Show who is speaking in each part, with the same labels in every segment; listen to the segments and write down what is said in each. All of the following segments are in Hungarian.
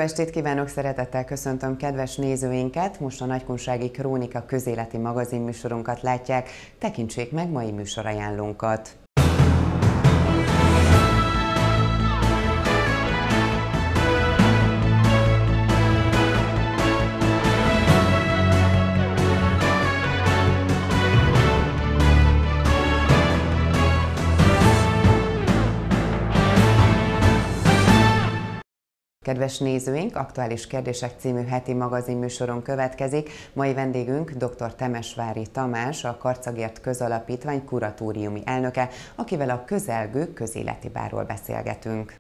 Speaker 1: estét kívánok, szeretettel köszöntöm kedves nézőinket! Most a Nagykunsági Krónika közéleti magazinműsorunkat látják. Tekintsék meg mai műsorajánlónkat! Kedves nézőink, Aktuális Kérdések című heti magazinműsoron következik. Mai vendégünk dr. Temesvári Tamás, a Karcagért Közalapítvány kuratóriumi elnöke, akivel a közelgő közéleti bárról beszélgetünk.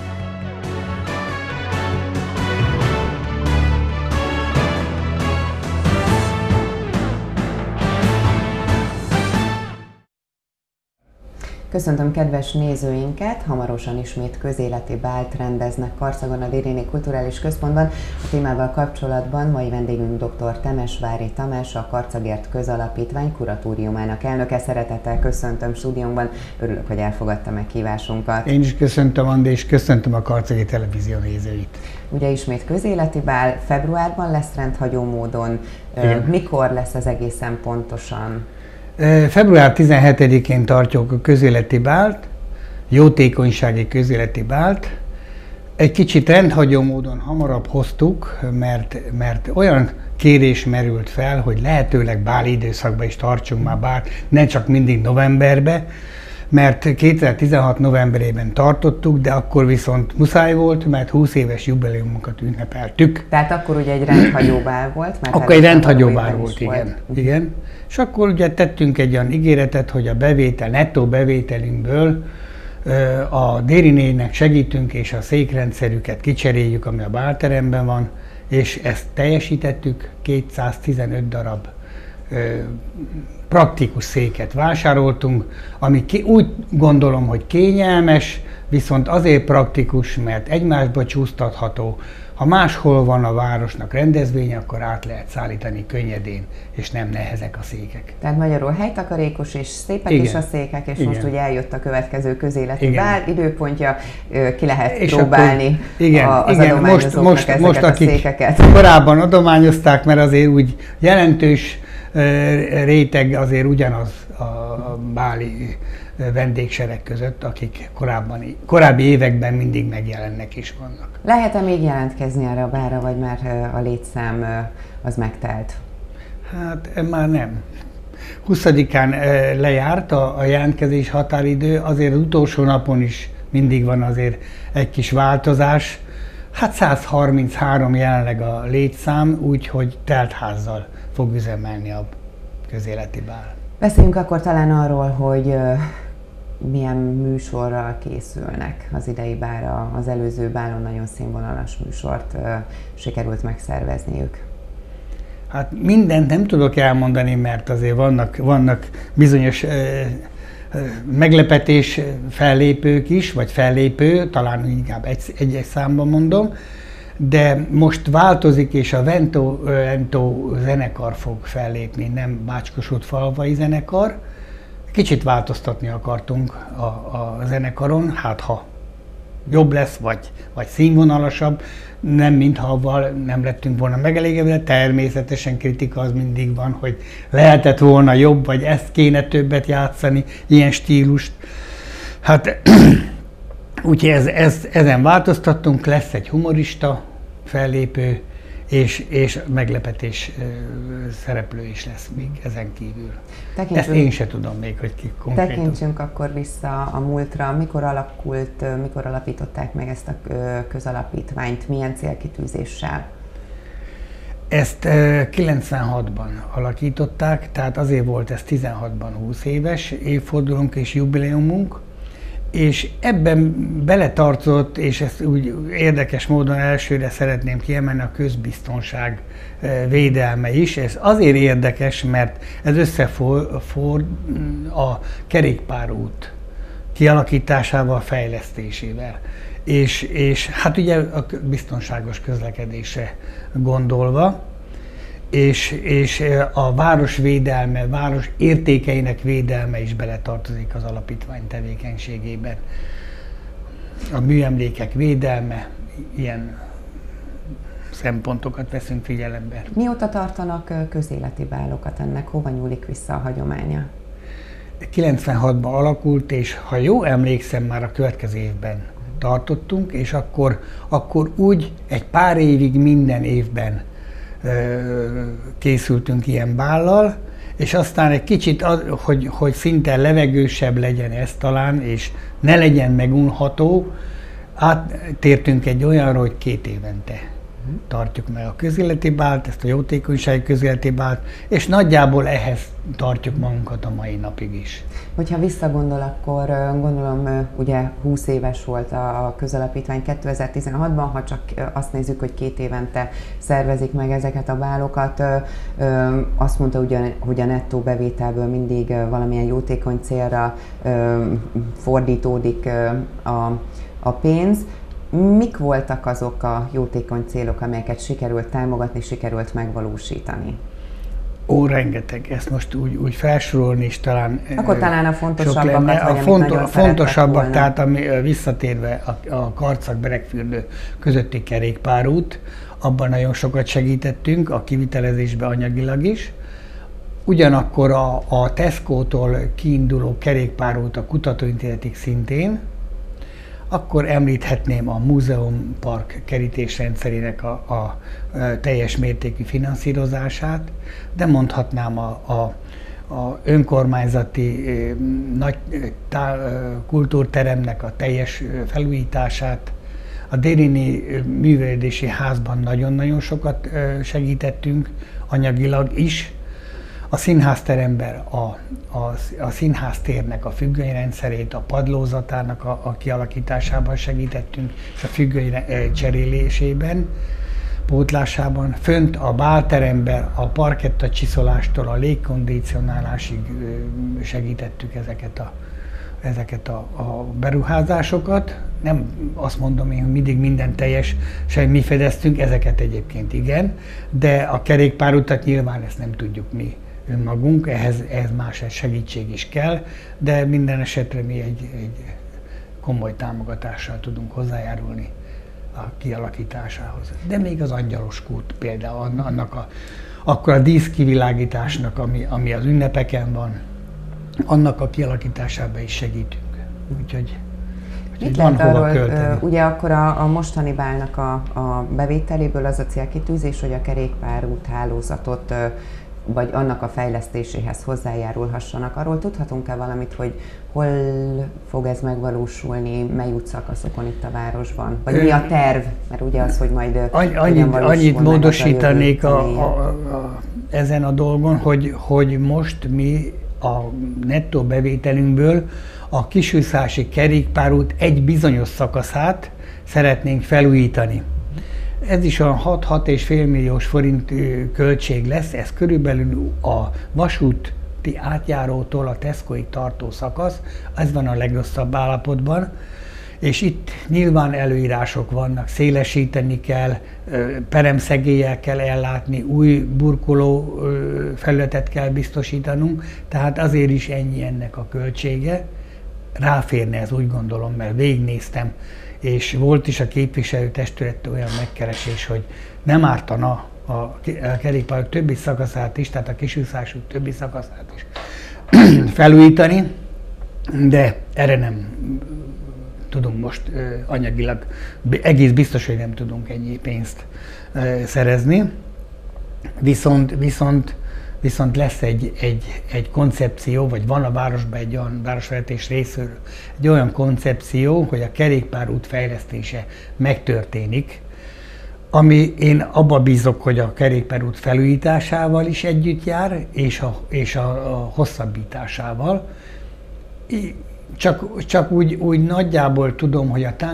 Speaker 1: Köszöntöm kedves nézőinket! Hamarosan ismét közéleti bált rendeznek Karcagon a Dériné Kulturális Központban. A témával kapcsolatban mai vendégünk dr. Temesvári Tamás, a Karcagért Közalapítvány kuratóriumának elnöke. Szeretettel köszöntöm stúdiónkban. Örülök, hogy elfogadta meghívásunkat.
Speaker 2: Én is köszöntöm, Andi, és köszöntöm a Karcagi Televízió nézőit.
Speaker 1: Ugye ismét közéleti bál, februárban lesz rendhagyó módon. Mikor lesz ez egészen pontosan?
Speaker 2: Február 17-én tartjuk a közéleti bált, jótékonysági közéleti bált. Egy kicsit rendhagyó módon hamarabb hoztuk, mert olyan kérés merült fel, hogy lehetőleg báli időszakban is tartsunk már bált, ne csak mindig novemberbe, mert 2016 novemberében tartottuk, de akkor viszont muszáj volt, mert 20 éves jubileumunkat ünnepeltük.
Speaker 1: Tehát akkor ugye egy rendhagyó bál volt? Mert
Speaker 2: akkor egy rendhagyó bál volt, igen. És akkor ugye tettünk egy olyan ígéretet, hogy a bevétel, nettó bevételünkből a Dérinének segítünk, és a székrendszerüket kicseréljük, ami a bálteremben van, és ezt teljesítettük, 215 darab praktikus széket vásároltunk, ami úgy gondolom, hogy kényelmes, viszont azért praktikus, mert egymásba csúsztatható. Ha máshol van a városnak rendezvénye, akkor át lehet szállítani könnyedén, és nem nehezek a székek.
Speaker 1: Tehát magyarul helytakarékos és szépek is a székek, és most ugye eljött a következő közéleti bál időpontja, ki lehet és próbálni az adományozóknak ezeket a székeket.
Speaker 2: Korábban adományozták, mert azért úgy jelentős réteg azért ugyanaz a báli vendégsereg között, akik korábbi években mindig megjelennek is vannak.
Speaker 1: Lehet-e még jelentkezni erre a bálra, vagy már a létszám az megtelt?
Speaker 2: Hát már nem. 20-án lejárt a jelentkezés határidő, azért az utolsó napon is mindig van azért egy kis változás. Hát 133 jelenleg a létszám, úgyhogy teltházzal fog üzemelni a közéleti bál.
Speaker 1: Beszéljünk akkor talán arról, hogy milyen műsorral készülnek az idei bálra. Az előző bálon nagyon színvonalas műsort sikerült megszervezniük.
Speaker 2: Hát mindent nem tudok elmondani, mert azért vannak bizonyos meglepetés fellépők is, vagy fellépő, talán inkább egy számban mondom, de most változik, és a Vento zenekar fog fellépni, nem Bácskosútfalvai zenekar. Kicsit változtatni akartunk a zenekaron, hát ha jobb lesz, vagy színvonalasabb, nem mintha avval nem lettünk volna megelégedve, természetesen kritika az mindig van, hogy lehetett volna jobb, vagy ezt kéne többet játszani, ilyen stílust. Hát úgyhogy ezen változtattunk, lesz egy humorista fellépő, és meglepetés szereplő is lesz még ezen kívül. Ezt én se tudom még, hogy ki konkrétan.
Speaker 1: Tekintsünk akkor vissza a múltra. Mikor alapították meg ezt a közalapítványt, milyen célkitűzéssel?
Speaker 2: Ezt 96-ban alakították, tehát azért volt ez 16-ban 20 éves évfordulónk és jubileumunk, és ebben beletartozott, és ezt úgy érdekes módon elsőre szeretném kiemelni, a közbiztonság védelme is. Ez azért érdekes, mert ez összefor a kerékpárút kialakításával, fejlesztésével. És hát ugye a biztonságos közlekedésre gondolva, és a város védelme, város értékeinek védelme is beletartozik az alapítvány tevékenységében. A műemlékek védelme, ilyen szempontokat veszünk figyelembe.
Speaker 1: Mióta tartanak közéleti bálokat ennek? Hova nyúlik vissza a hagyománya?
Speaker 2: 96-ban alakult, és ha jól emlékszem, már a következő évben tartottunk, és akkor úgy egy pár évig minden évben készültünk ilyen bállal, és aztán egy kicsit, hogy szinte levegősebb legyen ez talán, és ne legyen megunható, áttértünk egy olyanra, hogy 2 évente tartjuk meg a közéleti bált, ezt a jótékonysági közéleti bált, és nagyjából ehhez tartjuk magunkat a mai napig is.
Speaker 1: Hogyha visszagondol, akkor gondolom, ugye 20 éves volt a közalapítvány 2016-ban, ha csak azt nézzük, hogy 2 évente szervezik meg ezeket a bálokat, azt mondta, hogy a nettó bevételből mindig valamilyen jótékony célra fordítódik a pénz. Mik voltak azok a jótékony célok, amelyeket sikerült támogatni, sikerült megvalósítani?
Speaker 2: Rengeteg. Ezt most úgy felsorolni is talán...
Speaker 1: Akkor talán a fontosabbakat, vagy
Speaker 2: a fontosabbak, tehát visszatérve a Karcag-Beregfürdő közötti kerékpárút, abban nagyon sokat segítettünk, a kivitelezésbe anyagilag is. Ugyanakkor a Tesco-tól kiinduló kerékpárút a Kutatóintézetig szintén. Akkor említhetném a múzeumpark kerítésrendszerének a teljes mértékű finanszírozását, de mondhatnám a önkormányzati nagy kultúrteremnek a teljes felújítását. A Déryné művelődési házban nagyon-nagyon sokat segítettünk, anyagilag is. A színházteremben a színháztérnek a függönyrendszerét, a padlózatának a kialakításában segítettünk, és a függöny cserélésében, pótlásában. Fönt a bálteremben a parketta csiszolástól a légkondicionálásig segítettük ezeket a beruházásokat. Nem azt mondom én, hogy mindig minden teljes, mi fedeztünk, ezeket egyébként igen, de a kerékpárutat nyilván ezt nem tudjuk mi önmagunk, ehhez más segítség is kell, de minden esetre mi egy komoly támogatással tudunk hozzájárulni a kialakításához. De még az Angyalos kút például, akkor a díszkivilágításnak, ami az ünnepeken van, annak a kialakításában is segítünk. Úgyhogy
Speaker 1: mit lehet arról, ugye akkor a mostani bálnak a bevételéből az a célkitűzés, hogy a kerékpárút hálózatot vagy annak a fejlesztéséhez hozzájárulhassanak. Arról tudhatunk-e valamit, hogy hol fog ez megvalósulni, mely útszakaszokon itt a városban? Vagy mi a terv? Mert ugye az, hogy majd
Speaker 2: annyit módosítanék ezen a dolgon, hogy most mi a nettó bevételünkből a Kisújszási kerékpárút egy bizonyos szakaszát szeretnénk felújítani. Ez is olyan 6-6,5 milliós forint költség lesz, ez körülbelül a vasúti átjárótól a Tescoig tartó szakasz, ez van a legrosszabb állapotban, és itt nyilván előírások vannak, szélesíteni kell, peremszegéllyel kell ellátni, új burkoló felületet kell biztosítanunk, tehát azért is ennyi ennek a költsége. Ráférne ez, úgy gondolom, mert végignéztem, és volt is a képviselőtestülettől olyan megkeresés, hogy nem ártana a kerékpárok többi szakaszát is, tehát a Kisújszásút többi szakaszát is felújítani, de erre nem tudunk most anyagilag, egész biztos, hogy nem tudunk ennyi pénzt szerezni, viszont lesz egy koncepció, vagy van a városban egy olyan városvezetés részéről egy olyan koncepció, hogy a kerékpárút fejlesztése megtörténik, ami én abba bízok, hogy a kerékpárút felújításával is együtt jár, és a hosszabbításával. Csak úgy nagyjából tudom, hogy a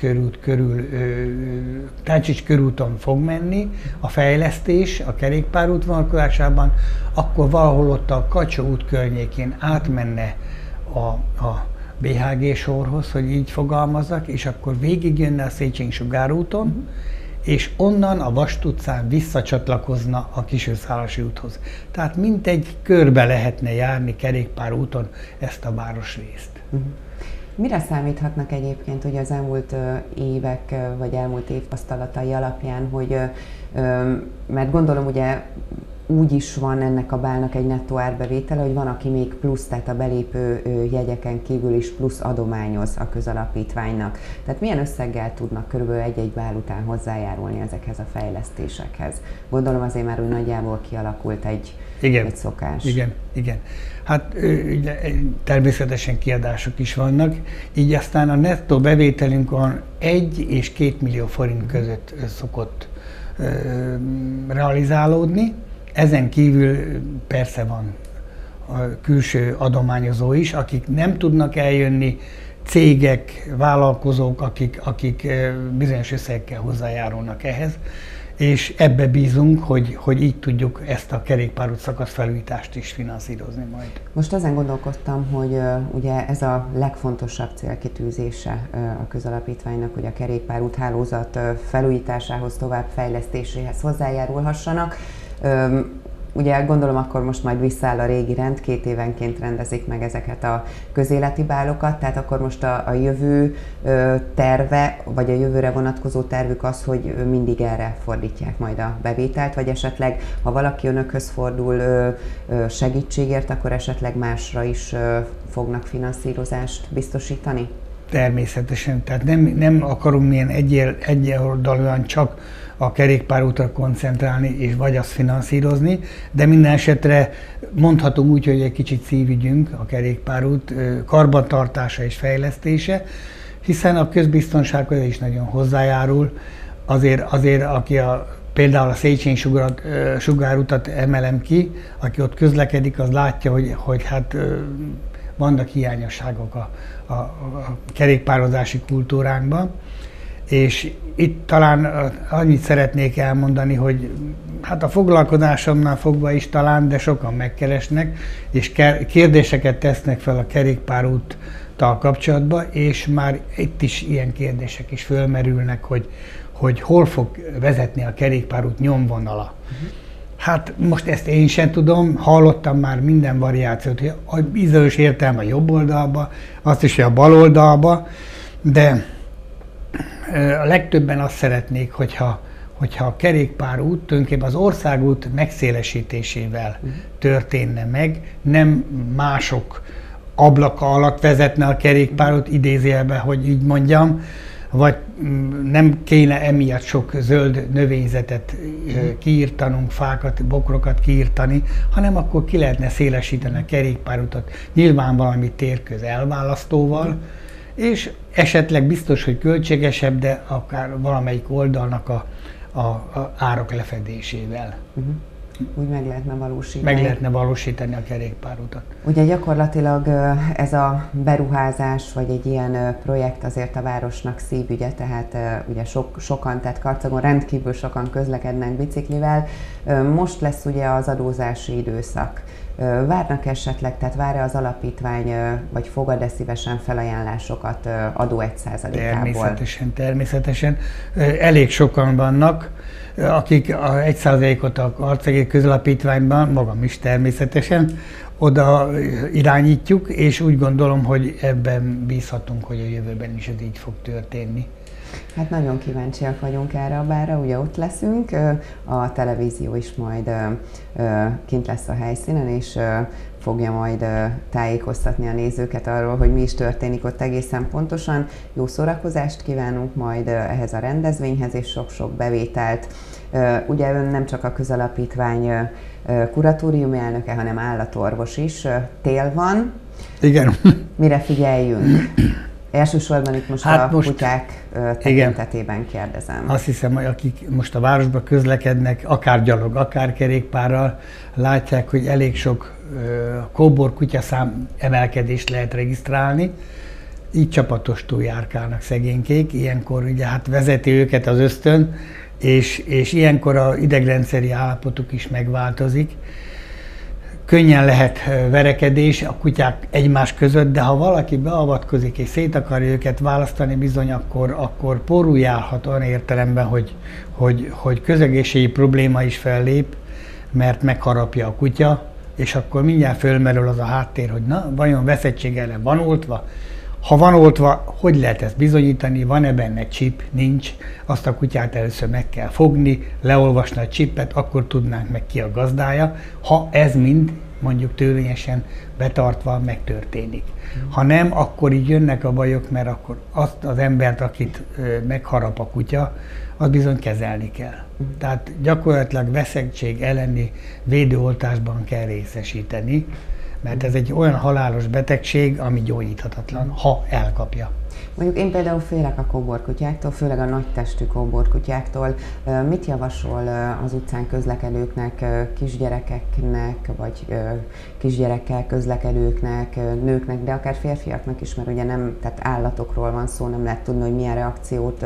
Speaker 2: Táncsics körúton fog menni a fejlesztés a kerékpárút vonatkozásában, akkor valahol ott a Kacsó út környékén átmenne a BHG sorhoz, hogy így fogalmazzak, és akkor végigjönne a Széchenyi-Sugár úton, és onnan a Vasút utcán visszacsatlakozna a Kisújszási úthoz. Tehát mintegy körbe lehetne járni kerékpárúton ezt a városrészt.
Speaker 1: Mire számíthatnak egyébként ugye az elmúlt évek, vagy elmúlt év tapasztalatai alapján, hogy, mert gondolom ugye úgy is van ennek a bálnak egy nettó árbevétele, hogy van, aki még plusz, tehát a belépő jegyeken kívül is plusz adományoz a közalapítványnak. Tehát milyen összeggel tudnak körülbelül egy-egy bál után hozzájárulni ezekhez a fejlesztésekhez? Gondolom azért már úgy nagyjából kialakult egy szokás.
Speaker 2: Igen. Hát természetesen kiadások is vannak, így aztán a nettó bevételünk 1 és 2 millió forint között szokott realizálódni. Ezen kívül persze van a külső adományozó is, akik nem tudnak eljönni, cégek, vállalkozók, akik bizonyos összegekkel hozzájárulnak ehhez, és ebbe bízunk, hogy így tudjuk ezt a kerékpárút szakaszfelújítást is finanszírozni majd.
Speaker 1: Most ezen gondolkoztam, hogy ugye ez a legfontosabb célkitűzése a közalapítványnak, hogy a kerékpárút hálózat felújításához, továbbfejlesztéséhez hozzájárulhassanak. Ugye gondolom akkor most majd visszaáll a régi rend, 2 évenként rendezik meg ezeket a közéleti bálokat, tehát akkor most a jövő terve, vagy a jövőre vonatkozó tervük az, hogy mindig erre fordítják majd a bevételt, vagy esetleg, ha valaki önökhöz fordul segítségért, akkor esetleg másra is fognak finanszírozást biztosítani?
Speaker 2: Természetesen, tehát nem akarunk milyen egyoldalúan csak a kerékpárútra koncentrálni, és vagy azt finanszírozni, de minden esetre mondhatunk úgy, hogy egy kicsit szívügyünk a kerékpárút karbantartása és fejlesztése, hiszen a közbiztonsághoz is nagyon hozzájárul. Azért aki például a Széchenyi sugárutat emelem ki, aki ott közlekedik, az látja, hogy hát vannak hiányosságok a kerékpározási kultúránkban. És itt talán annyit szeretnék elmondani, hogy hát a foglalkozásomnál fogva is talán, de sokan megkeresnek, és kérdéseket tesznek fel a kerékpárúttal kapcsolatban, és már itt is ilyen kérdések is fölmerülnek, hogy hol fog vezetni a kerékpárút nyomvonala. Hát most ezt én sem tudom, hallottam már minden variációt, hogy a bizonyos értelme a jobb oldalba, azt is a bal oldalba, de a legtöbben azt szeretnék, hogyha a kerékpárút tulajdonképpen az országút megszélesítésével történne meg, nem mások ablaka alatt vezetne a kerékpárút, idézőjelben, hogy így mondjam, vagy nem kéne emiatt sok zöld növényzetet kiírtanunk, fákat, bokrokat kiírtani, hanem akkor ki lehetne szélesíteni a kerékpárutat, nyilván valami térköz elválasztóval, és esetleg biztos, hogy költségesebb, de akár valamelyik oldalnak a árak lefedésével.
Speaker 1: Úgy meg lehetne valósítani.
Speaker 2: Meg lehetne valósítani a kerékpárutat.
Speaker 1: Ugye gyakorlatilag ez a beruházás, vagy egy ilyen projekt azért a városnak szívügye, tehát ugye sokan, tehát Karcagon rendkívül sokan közlekednek biciklivel. Most lesz ugye az adózási időszak. Várnak esetleg, tehát vár-e az alapítvány, vagy fogad-e szívesen felajánlásokat adó 1%-ából?
Speaker 2: Természetesen. Elég sokan vannak, akik a 1%-ot a Karcagi Közalapítványban, magam is természetesen, oda irányítjuk, és úgy gondolom, hogy ebben bízhatunk, hogy a jövőben is ez így fog történni.
Speaker 1: Hát nagyon kíváncsiak vagyunk erre a bárra, ugye ott leszünk, a televízió is majd kint lesz a helyszínen, és fogja majd tájékoztatni a nézőket arról, hogy mi is történik ott egészen pontosan. Jó szórakozást kívánunk majd ehhez a rendezvényhez, és sok-sok bevételt. Ugye ön nem csak a közalapítvány kuratóriumi elnöke, hanem állatorvos is. Tél van.
Speaker 2: Igen.
Speaker 1: Mire figyeljünk? Elsősorban itt most a kutyák tekintetében kérdezem.
Speaker 2: Azt hiszem, hogy akik most a városba közlekednek, akár gyalog, akár kerékpárral, látják, hogy elég sok kóbor kutyaszám emelkedést lehet regisztrálni. Így csapatostul járkálnak szegénykék, ilyenkor ugye hát vezeti őket az ösztön, és ilyenkor az idegrendszeri állapotuk is megváltozik. Könnyen lehet verekedés a kutyák egymás között, de ha valaki beavatkozik és szét akarja őket választani, bizony akkor porújálhat olyan értelemben, hogy közegészségi probléma is fellép, mert megharapja a kutya, és akkor mindjárt fölmerül az a háttér, hogy na, vajon veszettség ellen van oltva, Ha van oltva, hogy lehet ezt bizonyítani? Van-e benne chip? Nincs. Azt a kutyát először meg kell fogni, leolvasni a chipet, akkor tudnánk meg ki a gazdája, ha ez mind mondjuk törvényesen betartva megtörténik. Ha nem, akkor így jönnek a bajok, mert akkor azt az embert, akit megharap a kutya, azt bizony kezelni kell. Tehát gyakorlatilag veszettség elleni védőoltásban kell részesíteni, mert ez egy olyan halálos betegség, ami gyógyíthatatlan, ha elkapja.
Speaker 1: Mondjuk én például félek a kóborkutyáktól, főleg a nagy testű kóborkutyáktól. Mit javasol az utcán közlekedőknek, kisgyerekeknek, vagy kisgyerekkel közlekedőknek, nőknek, de akár férfiaknak is, mert ugye nem, tehát állatokról van szó, nem lehet tudni, hogy milyen reakciót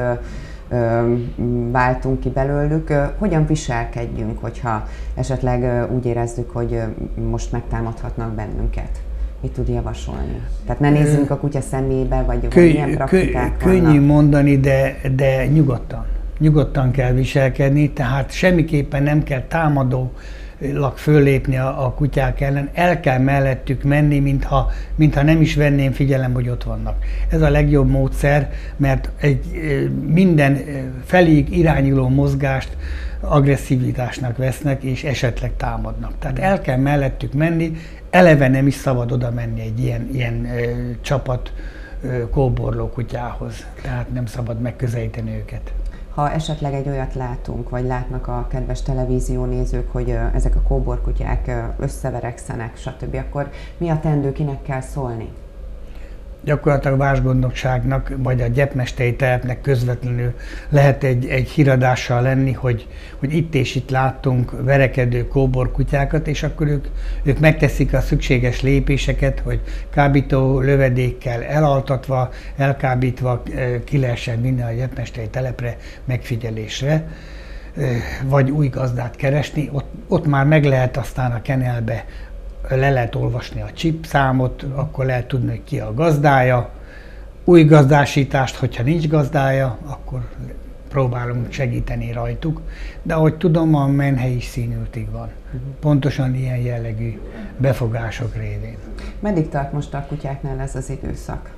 Speaker 1: váltunk ki belőlük. Hogyan viselkedjünk, hogyha esetleg úgy érezzük, hogy most megtámadhatnak bennünket? Mit tud javasolni? Tehát ne nézzünk a kutya szemébe, vagy milyen praktikák
Speaker 2: Könnyű
Speaker 1: vannak?
Speaker 2: mondani, de nyugodtan. Nyugodtan kell viselkedni, tehát semmiképpen nem kell támadólag föllépni a kutyák ellen, el kell mellettük menni, mintha nem is venném figyelem, hogy ott vannak. Ez a legjobb módszer, mert minden feléig irányuló mozgást agresszivitásnak vesznek, és esetleg támadnak. Tehát el kell mellettük menni, eleve nem is szabad oda menni egy ilyen csapat kóborló kutyához, tehát nem szabad megközelíteni őket.
Speaker 1: Ha esetleg egy olyat látunk, vagy látnak a kedves televíziónézők, hogy ezek a kóborkutyák összeverekszenek, stb., akkor mi a teendő, kinek kell szólni?
Speaker 2: Gyakorlatilag vársgondnokságnak, vagy a gyepmesteri telepnek közvetlenül lehet egy híradással lenni, hogy itt és itt láttunk verekedő kóborkutyákat, és akkor ők megteszik a szükséges lépéseket, hogy kábító lövedékkel elaltatva, elkábítva ki lehessen vinni a gyepmesteri telepre megfigyelésre, vagy új gazdát keresni. Ott már meg lehet aztán a kennelbe le lehet olvasni a chip számot, akkor lehet tudni, hogy ki a gazdája. Új gazdásítást, hogyha nincs gazdája, akkor próbálunk segíteni rajtuk. De ahogy tudom, a menhely is színültig van. Pontosan ilyen jellegű befogások révén.
Speaker 1: Meddig tart most a kutyáknál ez az időszak?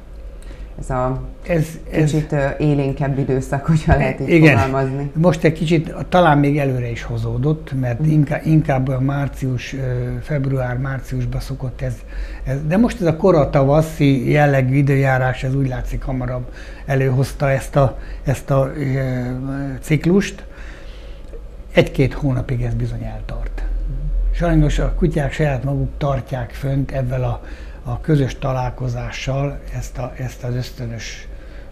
Speaker 1: Ez kicsit élénkebb időszak, hogyha lehet így fogalmazni.
Speaker 2: Most egy kicsit talán még előre is hozódott, mert inkább a február-márciusban szokott ez. De most ez a kora tavaszi jellegű időjárás, ez úgy látszik hamarabb előhozta ezt a ciklust. Egy-két hónapig ez bizony eltart. Sajnos a kutyák saját maguk tartják fönt ebben a közös találkozással ezt az ösztönös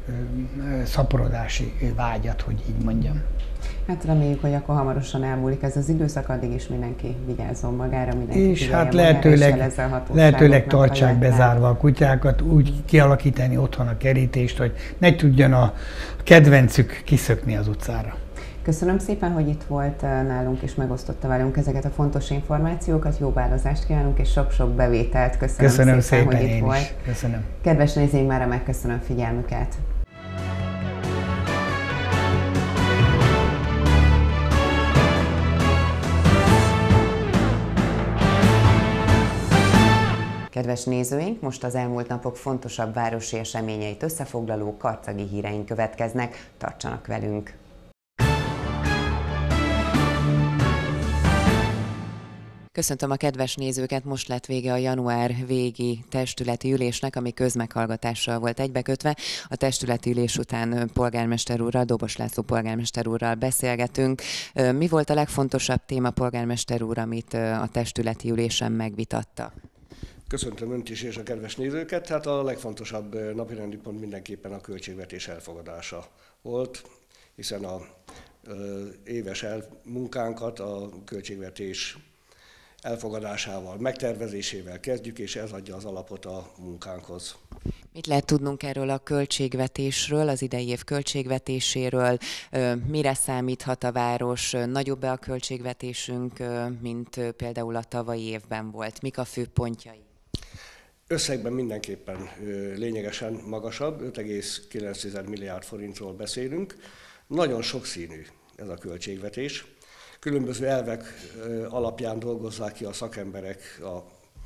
Speaker 2: szaporodási vágyat, hogy így mondjam.
Speaker 1: Hát reméljük, hogy akkor hamarosan elmúlik ez az időszak, addig is mindenki vigyázzon magára, mindenki
Speaker 2: és hát lehetőleg tartsák bezárva a kutyákat, úgy kialakítani otthon a kerítést, hogy ne tudjon a kedvencük kiszökni az utcára.
Speaker 1: Köszönöm szépen, hogy itt volt nálunk és megosztotta velünk ezeket a fontos információkat. Jó válozást kívánunk és sok-sok bevételt. Köszönöm szépen, hogy itt volt.
Speaker 2: Köszönöm.
Speaker 1: Kedves nézőink, mára megköszönöm figyelmüket. Kedves nézőink, most az elmúlt napok fontosabb városi eseményeit összefoglaló karcagi híreink következnek. Tartsanak velünk! Köszöntöm a kedves nézőket, most lett vége a január végi testületi ülésnek, ami közmeghallgatással volt egybekötve. A testületi ülés után polgármester úrral, Dobos László polgármester úrral beszélgetünk. Mi volt a legfontosabb téma, polgármester úr, amit a testületi ülésen megvitatta?
Speaker 3: Köszöntöm Önt is és a kedves nézőket. Hát a legfontosabb napirendi pont mindenképpen a költségvetés elfogadása volt, hiszen az éves munkánkat a költségvetés elfogadásával, megtervezésével kezdjük, és ez adja az alapot a munkánkhoz.
Speaker 1: Mit lehet tudnunk erről a költségvetésről, az idei év költségvetéséről? Mire számíthat a város? Nagyobb-e a költségvetésünk, mint például a tavalyi évben volt? Mik a fő pontjai?
Speaker 3: Összegben mindenképpen lényegesen magasabb, 5,9 milliárd forintról beszélünk. Nagyon sokszínű ez a költségvetés. Különböző elvek alapján dolgozzák ki a szakemberek a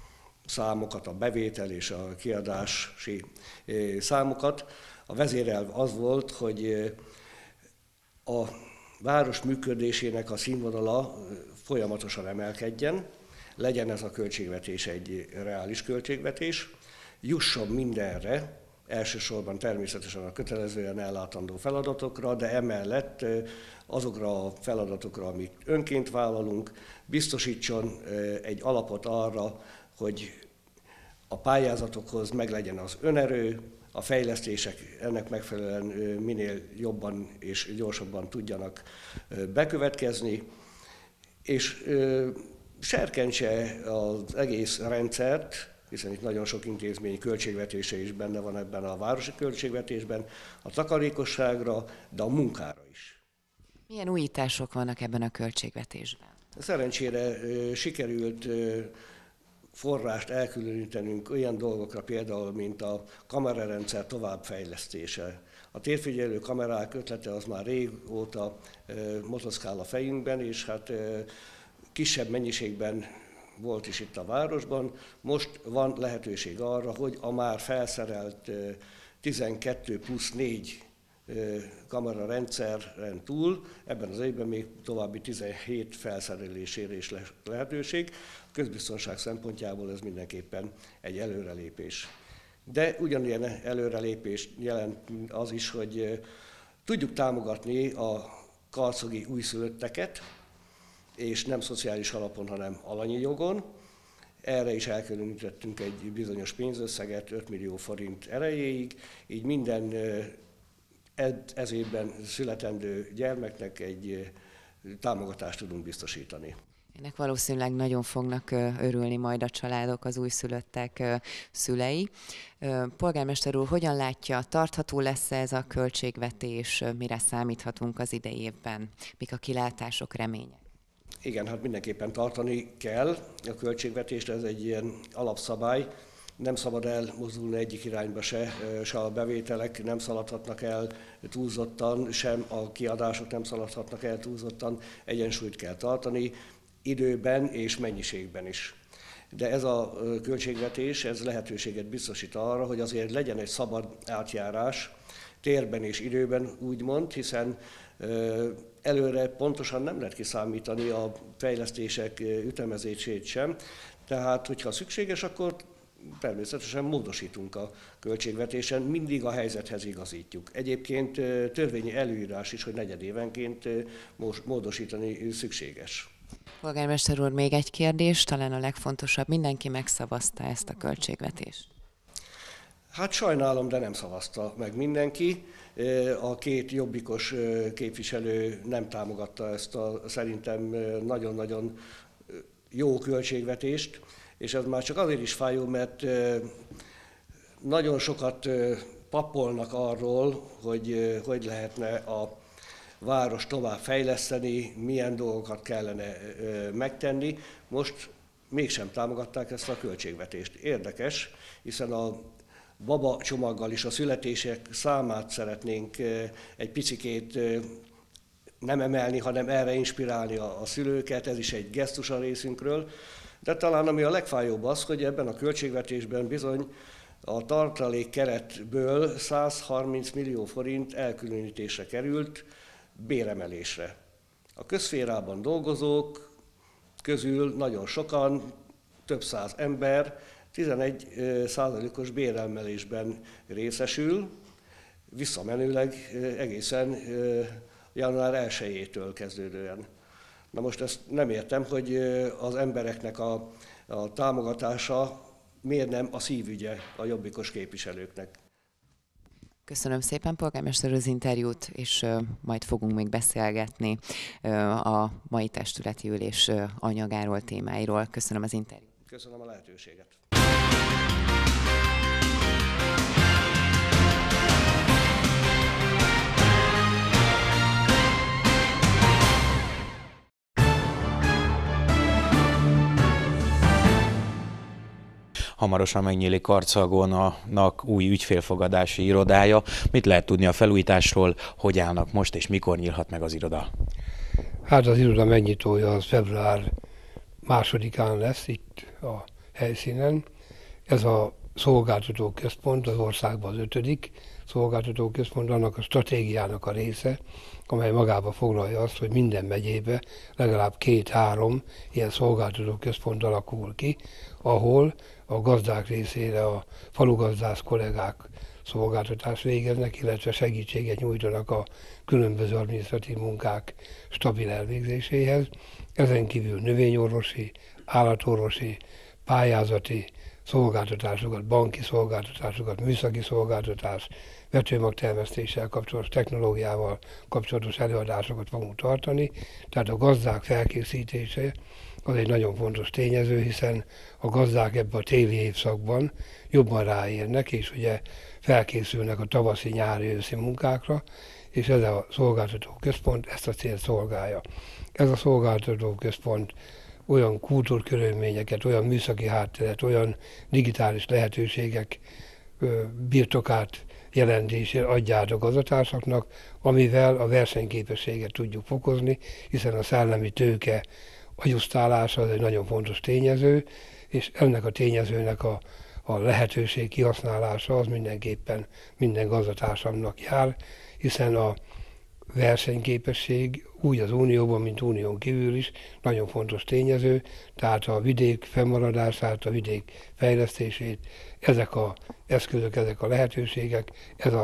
Speaker 3: számokat, a bevétel és a kiadási számokat. A vezérelv az volt, hogy a város működésének a színvonala folyamatosan emelkedjen, legyen ez a költségvetés egy reális költségvetés, jusson mindenre, elsősorban természetesen a kötelezően ellátandó feladatokra, de emellett azokra a feladatokra, amit önként vállalunk, biztosítson egy alapot arra, hogy a pályázatokhoz meglegyen az önerő, a fejlesztések ennek megfelelően minél jobban és gyorsabban tudjanak bekövetkezni, és serkentse az egész rendszert, hiszen itt nagyon sok intézmény költségvetése is benne van ebben a városi költségvetésben, a takarékosságra, de a munkára is.
Speaker 1: Milyen újítások vannak ebben a költségvetésben?
Speaker 3: Szerencsére sikerült forrást elkülönítenünk olyan dolgokra például, mint a kamerarendszer továbbfejlesztése. A térfigyelő kamerák ötlete az már régóta motoszkál a fejünkben, és hát kisebb mennyiségben volt is itt a városban. Most van lehetőség arra, hogy a már felszerelt 12+4 kamerarendszeren túl, ebben az évben még további 17 felszerelésére is lehetőség. A közbiztonság szempontjából ez mindenképpen egy előrelépés. De ugyanilyen előrelépést jelent az is, hogy tudjuk támogatni a karcogi újszülötteket, és nem szociális alapon, hanem alanyi jogon. Erre is elkülönítettünk egy bizonyos pénzösszeget, 5 millió forint erejéig, így minden ez évben születendő gyermeknek egy támogatást tudunk biztosítani.
Speaker 1: Ennek valószínűleg nagyon fognak örülni majd a családok, az újszülöttek szülei. Polgármester úr, hogyan látja, tartható lesz ez a költségvetés, mire számíthatunk az idei évben? Mik a kilátások, remények?
Speaker 3: Igen, hát mindenképpen tartani kell a költségvetést, ez egy ilyen alapszabály. Nem szabad elmozdulni egyik irányba se a bevételek nem szaladhatnak el túlzottan, sem a kiadások nem szaladhatnak el túlzottan, egyensúlyt kell tartani, időben és mennyiségben is. De ez a költségvetés, ez lehetőséget biztosít arra, hogy azért legyen egy szabad átjárás, térben és időben úgymond, hiszen előre pontosan nem lehet kiszámítani a fejlesztések ütemezését sem, tehát hogyha szükséges, akkor természetesen módosítunk a költségvetésen, mindig a helyzethez igazítjuk. Egyébként törvényi előírás is, hogy negyedévenként módosítani szükséges.
Speaker 1: Polgármester úr, még egy kérdés, talán a legfontosabb, mindenki megszavazta ezt a költségvetést.
Speaker 3: Hát sajnálom, de nem szavazta meg mindenki. A két jobbikos képviselő nem támogatta ezt a szerintem nagyon-nagyon jó költségvetést, és ez már csak azért is fájó, mert nagyon sokat papolnak arról, hogy lehetne a város tovább fejleszteni, milyen dolgokat kellene megtenni. Most mégsem támogatták ezt a költségvetést. Érdekes, hiszen a baba csomaggal is a születések számát szeretnénk egy picikét nem emelni, hanem erre inspirálni a szülőket, ez is egy gesztus a részünkről. De talán ami a legfájóbb az, hogy ebben a költségvetésben bizony a tartalék keretből 130 millió forint elkülönítésre került béremelésre. A közszférában dolgozók közül nagyon sokan, több száz ember 11%-os béremelésben részesül, visszamenőleg egészen január 1-től kezdődően. Na most ezt nem értem, hogy az embereknek a támogatása miért nem a szívügye a jobbikos képviselőknek.
Speaker 1: Köszönöm szépen, polgármester, az interjút, és majd fogunk még beszélgetni a mai testületi ülés anyagáról, témáiról. Köszönöm az interjút.
Speaker 3: Köszönöm a lehetőséget.
Speaker 4: Hamarosan megnyílik Karcagonak új ügyfélfogadási irodája. Mit lehet tudni a felújításról, hogy állnak most, és mikor nyílhat meg az iroda?
Speaker 5: Hát az iroda megnyitója az február 2-án lesz itt a helyszínen. Ez a szolgáltató központ az országban az 5. szolgáltató központ, annak a stratégiának a része, amely magába foglalja azt, hogy minden megyébe legalább 2-3 ilyen szolgáltató központ alakul ki, ahol a gazdák részére a falugazdász kollégák szolgáltatást végeznek, illetve segítséget nyújtanak a különböző adminisztratív munkák stabil elvégzéséhez. Ezen kívül növényorvosi, állatorvosi, pályázati szolgáltatásokat, banki szolgáltatásokat, műszaki szolgáltatást, vetőmagtermesztéssel kapcsolatos technológiával kapcsolatos előadásokat fogunk tartani. Tehát a gazdák felkészítése az egy nagyon fontos tényező, hiszen a gazdák ebben a téli évszakban jobban ráérnek, és ugye felkészülnek a tavaszi, nyári, őszi munkákra, és ez a szolgáltató központ ezt a célt szolgálja. Ez a szolgáltató központ olyan kultúrkörülményeket, olyan műszaki hátteret, olyan digitális lehetőségek birtokát jelentésére adja át a gazdatársaknak, amivel a versenyképességet tudjuk fokozni, hiszen a szellemi tőke agyusztálása az egy nagyon fontos tényező, és ennek a tényezőnek a lehetőség kihasználása az mindenképpen minden gazdatársamnak jár, hiszen a versenyképesség úgy az Unióban, mint Unión kívül is nagyon fontos tényező, tehát a vidék fennmaradását, a vidék fejlesztését, ezek az eszközök, ezek a lehetőségek,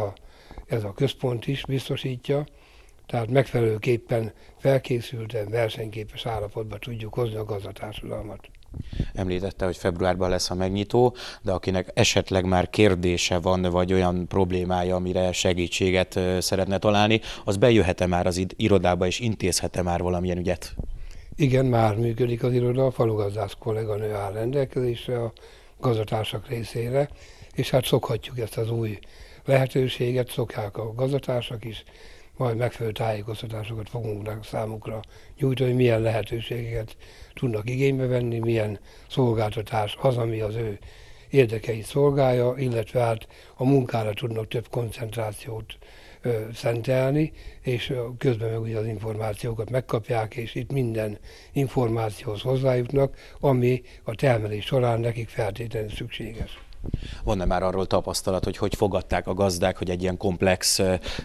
Speaker 5: ez a központ is biztosítja, tehát megfelelőképpen felkészülten, versenyképes állapotba tudjuk hozni a gazdatársadalmat.
Speaker 4: Említette, hogy februárban lesz a megnyitó, de akinek esetleg már kérdése van, vagy olyan problémája, amire segítséget szeretne találni, az bejöhet-e már az irodába, és intézhet-e már valamilyen ügyet?
Speaker 5: Igen, már működik az iroda, a falugazdász kolléganő áll rendelkezésre a gazdatársak részére, és hát szokhatjuk ezt az új lehetőséget, szokják a gazdatársak is, majd megfelelő tájékoztatásokat fogunk számukra nyújtani, hogy milyen lehetőségeket tudnak igénybe venni, milyen szolgáltatás az, ami az ő érdekeit szolgálja, illetve hát a munkára tudnak több koncentrációt szentelni, és közben meg ugye az információkat megkapják, és itt minden információhoz hozzájutnak, ami a termelés során nekik feltétlenül szükséges.
Speaker 4: Van-e már arról tapasztalat, hogy fogadták a gazdák, hogy egy ilyen komplex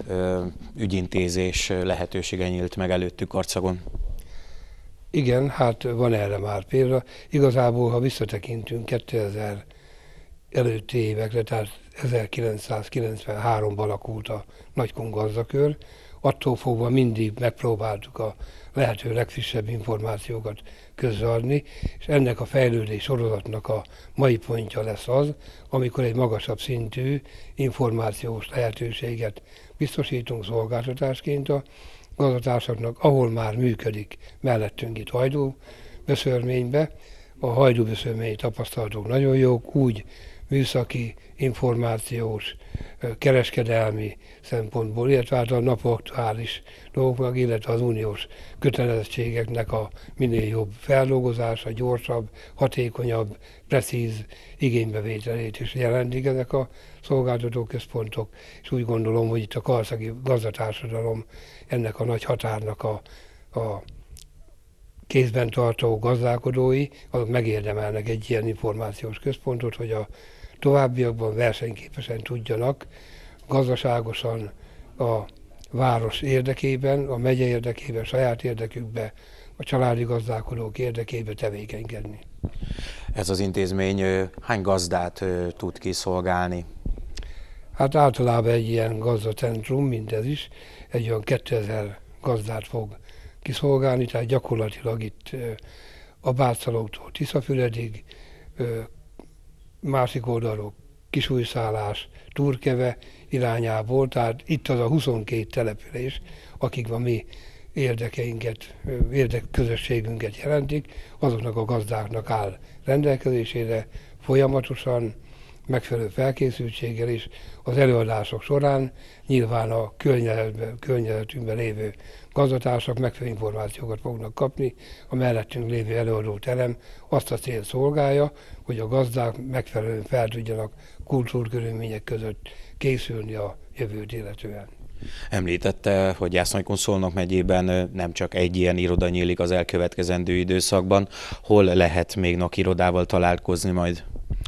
Speaker 4: ügyintézés lehetősége nyílt meg előttük Karcagon?
Speaker 5: Igen, hát van erre már példa. Igazából, ha visszatekintünk 2000 előtti évekre, tehát 1993-ban alakult a Nagykun gazdakör, attól fogva mindig megpróbáltuk a lehető legfrissebb információkat közreadni, és ennek a fejlődés sorozatnak a mai pontja lesz az, amikor egy magasabb szintű információs lehetőséget biztosítunk szolgáltatásként a gazdatársaknak, ahol már működik mellettünk itt Hajdúböszörménybe. A Hajdúböszörményi tapasztalatok nagyon jók, úgy műszaki, információs, kereskedelmi szempontból, illetve hát a napaktuális dolgoknak, illetve az uniós kötelezettségeknek a minél jobb feldolgozása, gyorsabb, hatékonyabb, precíz igénybevételét is jelentik ezek a szolgáltatóközpontok, és úgy gondolom, hogy itt a karcagi gazdatársadalom ennek a nagy határnak a kézben tartó gazdálkodói, azok megérdemelnek egy ilyen információs központot, hogy a továbbiakban versenyképesen tudjanak gazdaságosan a város érdekében, a megye érdekében, saját érdekükbe, a családi gazdálkodók érdekében tevékenykedni.
Speaker 4: Ez az intézmény hány gazdát tud kiszolgálni?
Speaker 5: Hát általában egy ilyen gazdacentrum, mint ez is, egy olyan 2000 gazdát fog kiszolgálni, tehát gyakorlatilag itt Abátszalótól Tiszafüredig, másik oldalról Kisújszálás, Turkeve irányából, tehát itt az a 22 település, akik a mi érdekeinket, érdekközösségünket jelentik, azoknak a gazdáknak áll rendelkezésére folyamatosan, megfelelő felkészültséggel is az előadások során nyilván a környezetünkben lévő gazdatársak megfelelő információkat fognak kapni, a mellettünk lévő előadóterem azt a célt szolgálja, hogy a gazdák megfelelően fel tudjanak kultúrkörülmények között készülni a jövőt illetően.
Speaker 4: Említette, hogy Jász-Nagykun-Szolnok megyében nem csak egy ilyen iroda nyílik az elkövetkezendő időszakban. Hol lehet még NAK irodával találkozni majd?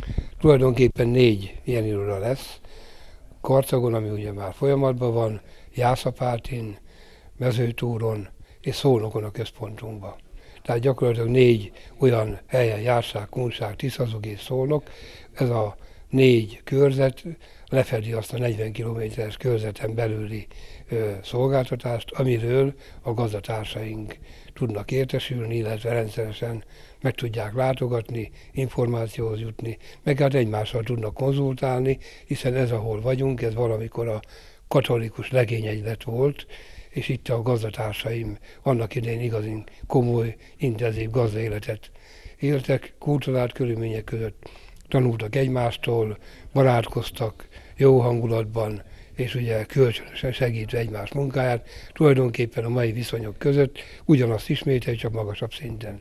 Speaker 5: Tulajdonképpen 4 ilyen iroda lesz. Karcagon, ami ugye már folyamatban van, Jászapátin, Mezőtúron és Szolnokon a központunkban. Tehát gyakorlatilag 4 olyan helyen, Járság, Kunság, Tiszazug és Szolnok, ez a 4 körzet lefedi azt a 40 kilométeres körzeten belüli szolgáltatást, amiről a gazdatársaink tudnak értesülni, illetve rendszeresen meg tudják látogatni, információhoz jutni, meg hát egymással tudnak konzultálni, hiszen ez, ahol vagyunk, ez valamikor a katolikus legényegylet volt, és itt a gazdatársaim annak idején igazán komoly, intenzív gazdaéletet éltek, kulturált körülmények között tanultak egymástól, barátkoztak jó hangulatban, és ugye kölcsönösen segítve egymás munkáját, tulajdonképpen a mai viszonyok között ugyanazt ismételjük, csak magasabb szinten.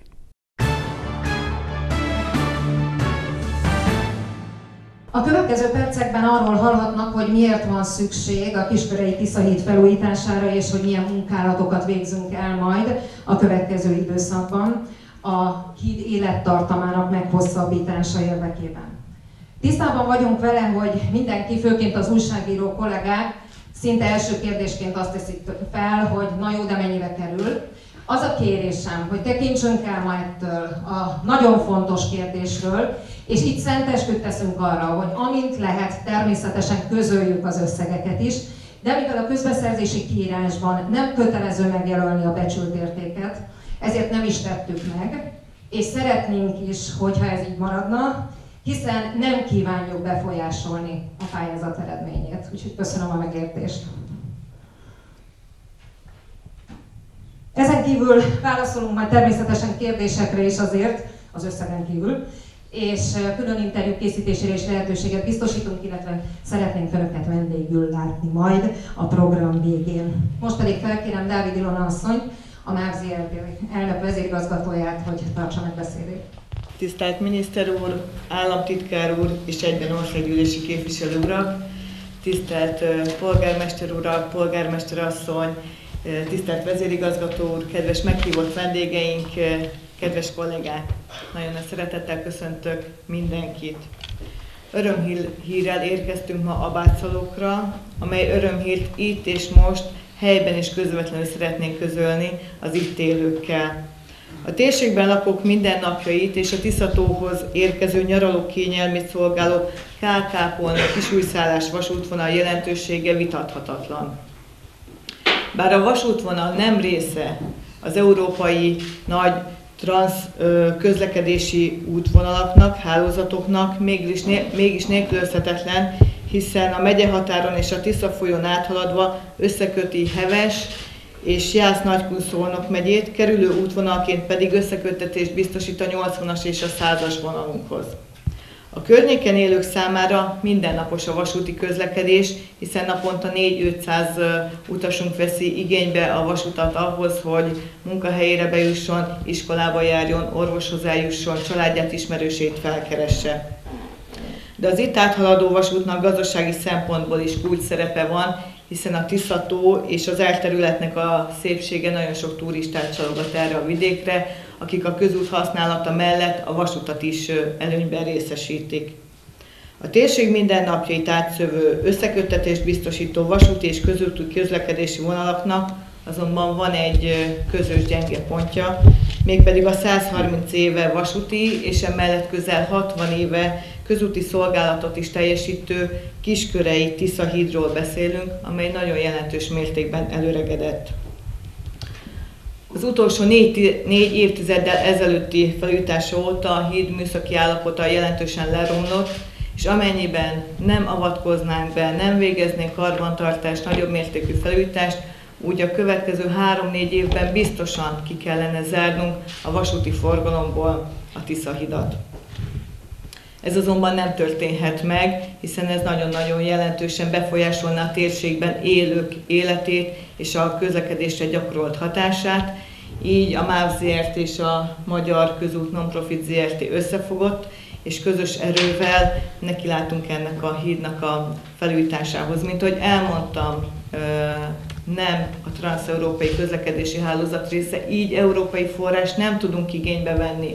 Speaker 6: A következő percekben arról hallhatnak, hogy miért van szükség a Kiskörei Tiszahíd felújítására, és hogy milyen munkálatokat végzünk el majd a következő időszakban a híd élettartamának meghosszabbítása érdekében. Tisztában vagyunk vele, hogy mindenki, főként az újságíró kollégák szinte első kérdésként azt teszik fel, hogy na jó, de mennyibe kerül. Az a kérésem, hogy tekintsünk el ma ettől a nagyon fontos kérdésről, és itt szentesküt teszünk arra, hogy amint lehet, természetesen közöljük az összegeket is, de mivel a közbeszerzési kiírásban nem kötelező megjelölni a becsült értéket, ezért nem is tettük meg, és szeretnénk is, hogyha ez így maradna, hiszen nem kívánjuk befolyásolni a pályázat eredményét. Úgyhogy köszönöm a megértést. Ezen kívül válaszolunk majd természetesen kérdésekre is azért, az összegen kívül, és külön interjú készítésére is lehetőséget biztosítunk, illetve szeretnénk Önöket vendégül látni majd a program végén. Most pedig felkérem Dávid Ilona asszonyt, a MÁV Zrt. Elnök vezérigazgatóját, hogy tartsa meg beszédét.
Speaker 7: Tisztelt miniszter úr, államtitkár úr és egyben országgyűlési képviselő urak, tisztelt polgármester urak, polgármester asszony, tisztelt vezérigazgató úr, kedves meghívott vendégeink, kedves kollégák! Nagyon nagy szeretettel köszöntök mindenkit. Örömhírrel érkeztünk ma Abátszalókra, amely örömhírt itt és most helyben és közvetlenül szeretnénk közölni az itt élőkkel. A térségben lakók mindennapjait és a Tiszatóhoz érkező nyaralók kényelmét szolgáló Kálkápolna kisújszállás vasútvonal jelentősége vitathatatlan. Bár a vasútvonal nem része az európai nagy közlekedési útvonalaknak, hálózatoknak, mégis nélkülözhetetlen, hiszen a megyehatáron és a Tisza folyón áthaladva összeköti Heves és Jász-Nagykun-Szolnok megyét, kerülő útvonalként pedig összeköttetést biztosít a 80-as és a 100-as vonalunkhoz. A környéken élők számára mindennapos a vasúti közlekedés, hiszen naponta 4-500 utasunk veszi igénybe a vasutat ahhoz, hogy munkahelyére bejusson, iskolába járjon, orvoshoz eljusson, családját, ismerősét felkeresse. De az itt áthaladó vasútnak gazdasági szempontból is kulcs szerepe van, hiszen a Tiszató és az elterületnek a szépsége nagyon sok turistát csalogat erre a vidékre, akik a közút használata mellett a vasutat is előnyben részesítik. A térség mindennapjait átszövő összeköttetést biztosító vasúti és közúti közlekedési vonalaknak azonban van egy közös gyenge pontja, mégpedig a 130 éve vasúti és emellett közel 60 éve közúti szolgálatot is teljesítő Kiskörei Tiszahídról beszélünk, amely nagyon jelentős mértékben előregedett. Az utolsó 4 évtizeddel ezelőtti felújítása óta a híd műszaki állapota jelentősen leromlott, és amennyiben nem avatkoznánk be, nem végeznénk karbantartást, nagyobb mértékű felújítást, úgy a következő 3-4 évben biztosan ki kellene zárnunk a vasúti forgalomból a Tiszahidat. Ez azonban nem történhet meg, hiszen ez nagyon-nagyon jelentősen befolyásolná a térségben élők életét és a közlekedésre gyakorolt hatását. Így a MÁV Zrt. És a Magyar Közút Non-Profit Zrt. Összefogott, és közös erővel nekilátunk ennek a hídnak a felújításához. Mint ahogy elmondtam, nem a transzeurópai közlekedési hálózat része, így európai forrás nem tudunk igénybe venni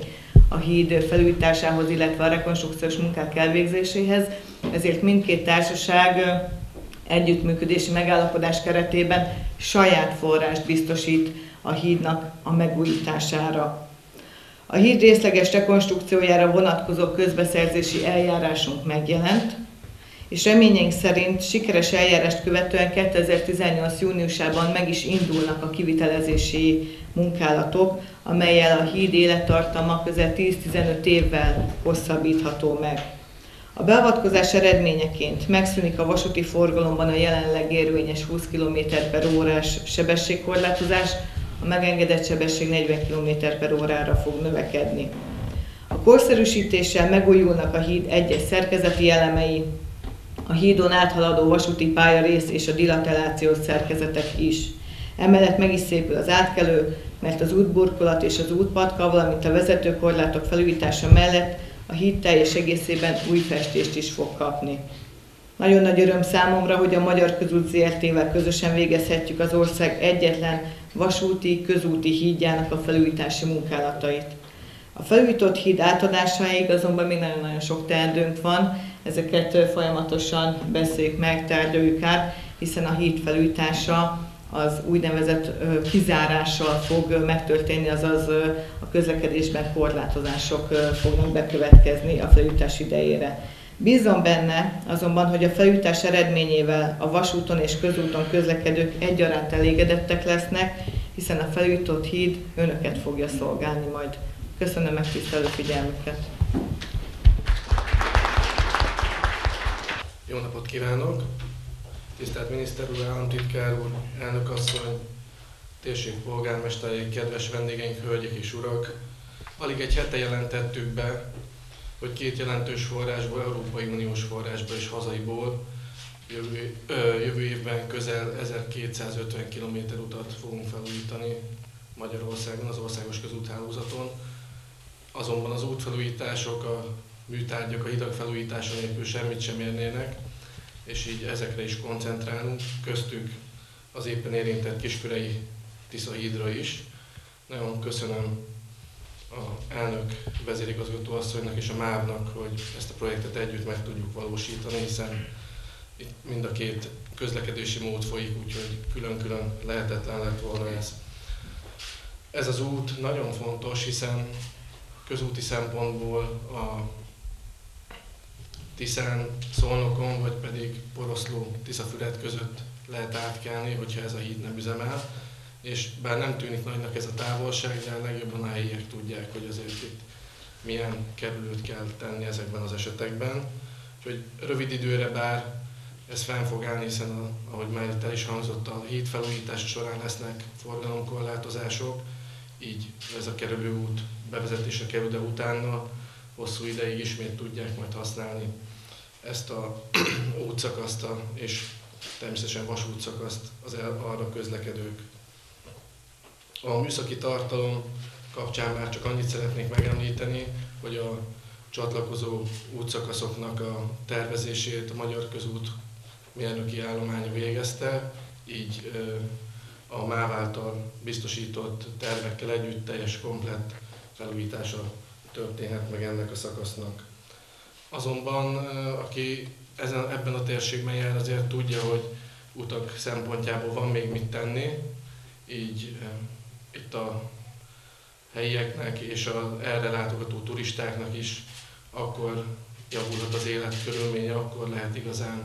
Speaker 7: a híd felújításához, illetve a rekonstrukciós munkák elvégzéséhez, ezért mindkét társaság együttműködési megállapodás keretében saját forrást biztosít a hídnak a megújítására. A híd részleges rekonstrukciójára vonatkozó közbeszerzési eljárásunk megjelent, és reményeink szerint sikeres eljárást követően 2018. júniusában meg is indulnak a kivitelezési munkálatok, amellyel a híd élettartama közel 10-15 évvel hosszabbítható meg. A beavatkozás eredményeként megszűnik a vasúti forgalomban a jelenleg érvényes 20 km/órás sebességkorlátozás, a megengedett sebesség 40 km/órára fog növekedni. A korszerűsítéssel megújulnak a híd egyes szerkezeti elemei, a hídon áthaladó vasúti pályarész és a dilatelációs szerkezetek is. Emellett meg is szépül az átkelő, mert az útburkolat és az útpatka, valamint a vezetőkorlátok felújítása mellett a híd teljes egészében új festést is fog kapni. Nagyon nagy öröm számomra, hogy a Magyar Közút Zrt-vel közösen végezhetjük az ország egyetlen vasúti, közúti hídjának a felújítási munkálatait. A felújított híd átadásáig azonban még nagyon-nagyon sok teendőnk van, ezeket folyamatosan beszéljük meg, tárgyaljuk át, hiszen a híd felújítása az úgynevezett kizárással fog megtörténni, azaz a közlekedésben korlátozások fognak bekövetkezni a felújítás idejére. Bízom benne azonban, hogy a felújítás eredményével a vasúton és közúton közlekedők egyaránt elégedettek lesznek, hiszen a felújított híd önöket fogja szolgálni majd. Köszönöm megtisztelő figyelmüket!
Speaker 8: Jó napot kívánok! Tisztelt miniszter úr, államtitkár úr, elnök asszony, térség polgármesterei, kedves vendégeink, hölgyek és urak! Alig egy hete jelentettük be, hogy két jelentős forrásból, Európai Uniós forrásból és hazaiból jövő évben közel 1250 km utat fogunk felújítani Magyarországon, az országos közúthálózaton. Azonban az útfelújítások, a műtárgyak, a hidak felújítása nélkül semmit sem érnének, és így ezekre is koncentrálunk, köztük az éppen érintett Kiskörei Tisza hídra is. Nagyon köszönöm az elnök vezérigazgató asszonynak és a MÁV-nak, hogy ezt a projektet együtt meg tudjuk valósítani, hiszen itt mind a két közlekedési mód folyik, úgyhogy külön-külön lehetetlen lett volna ez. Ez az út nagyon fontos, hiszen közúti szempontból a Tiszán, Szolnokon, vagy pedig Poroszló-Tiszafüred között lehet átkelni, hogyha ez a híd nem üzemel. És bár nem tűnik nagynak ez a távolság, de legjobban a helyiek tudják, hogy azért itt milyen kerülőt kell tenni ezekben az esetekben. Úgyhogy rövid időre bár ez fenn fog állni, hiszen ahogy már itt el is hangzott, a híd felújítása során lesznek forgalomkorlátozások, így ez a kerülőút bevezetésre kerül, de utána hosszú ideig ismét tudják majd használni ezt a útszakaszt és természetesen vasútszakaszt arra közlekedők. A műszaki tartalom kapcsán már csak annyit szeretnék megemlíteni, hogy a csatlakozó útszakaszoknak a tervezését a Magyar Közút mérnöki állománya végezte, így a MÁV által biztosított tervekkel együtt teljes komplett felújítása történhet meg ennek a szakasznak. Azonban aki ebben a térségben jár, azért tudja, hogy utak szempontjából van még mit tenni, így itt a helyieknek és az erre látogató turistáknak is akkor javulhat az életkörülménye, akkor lehet igazán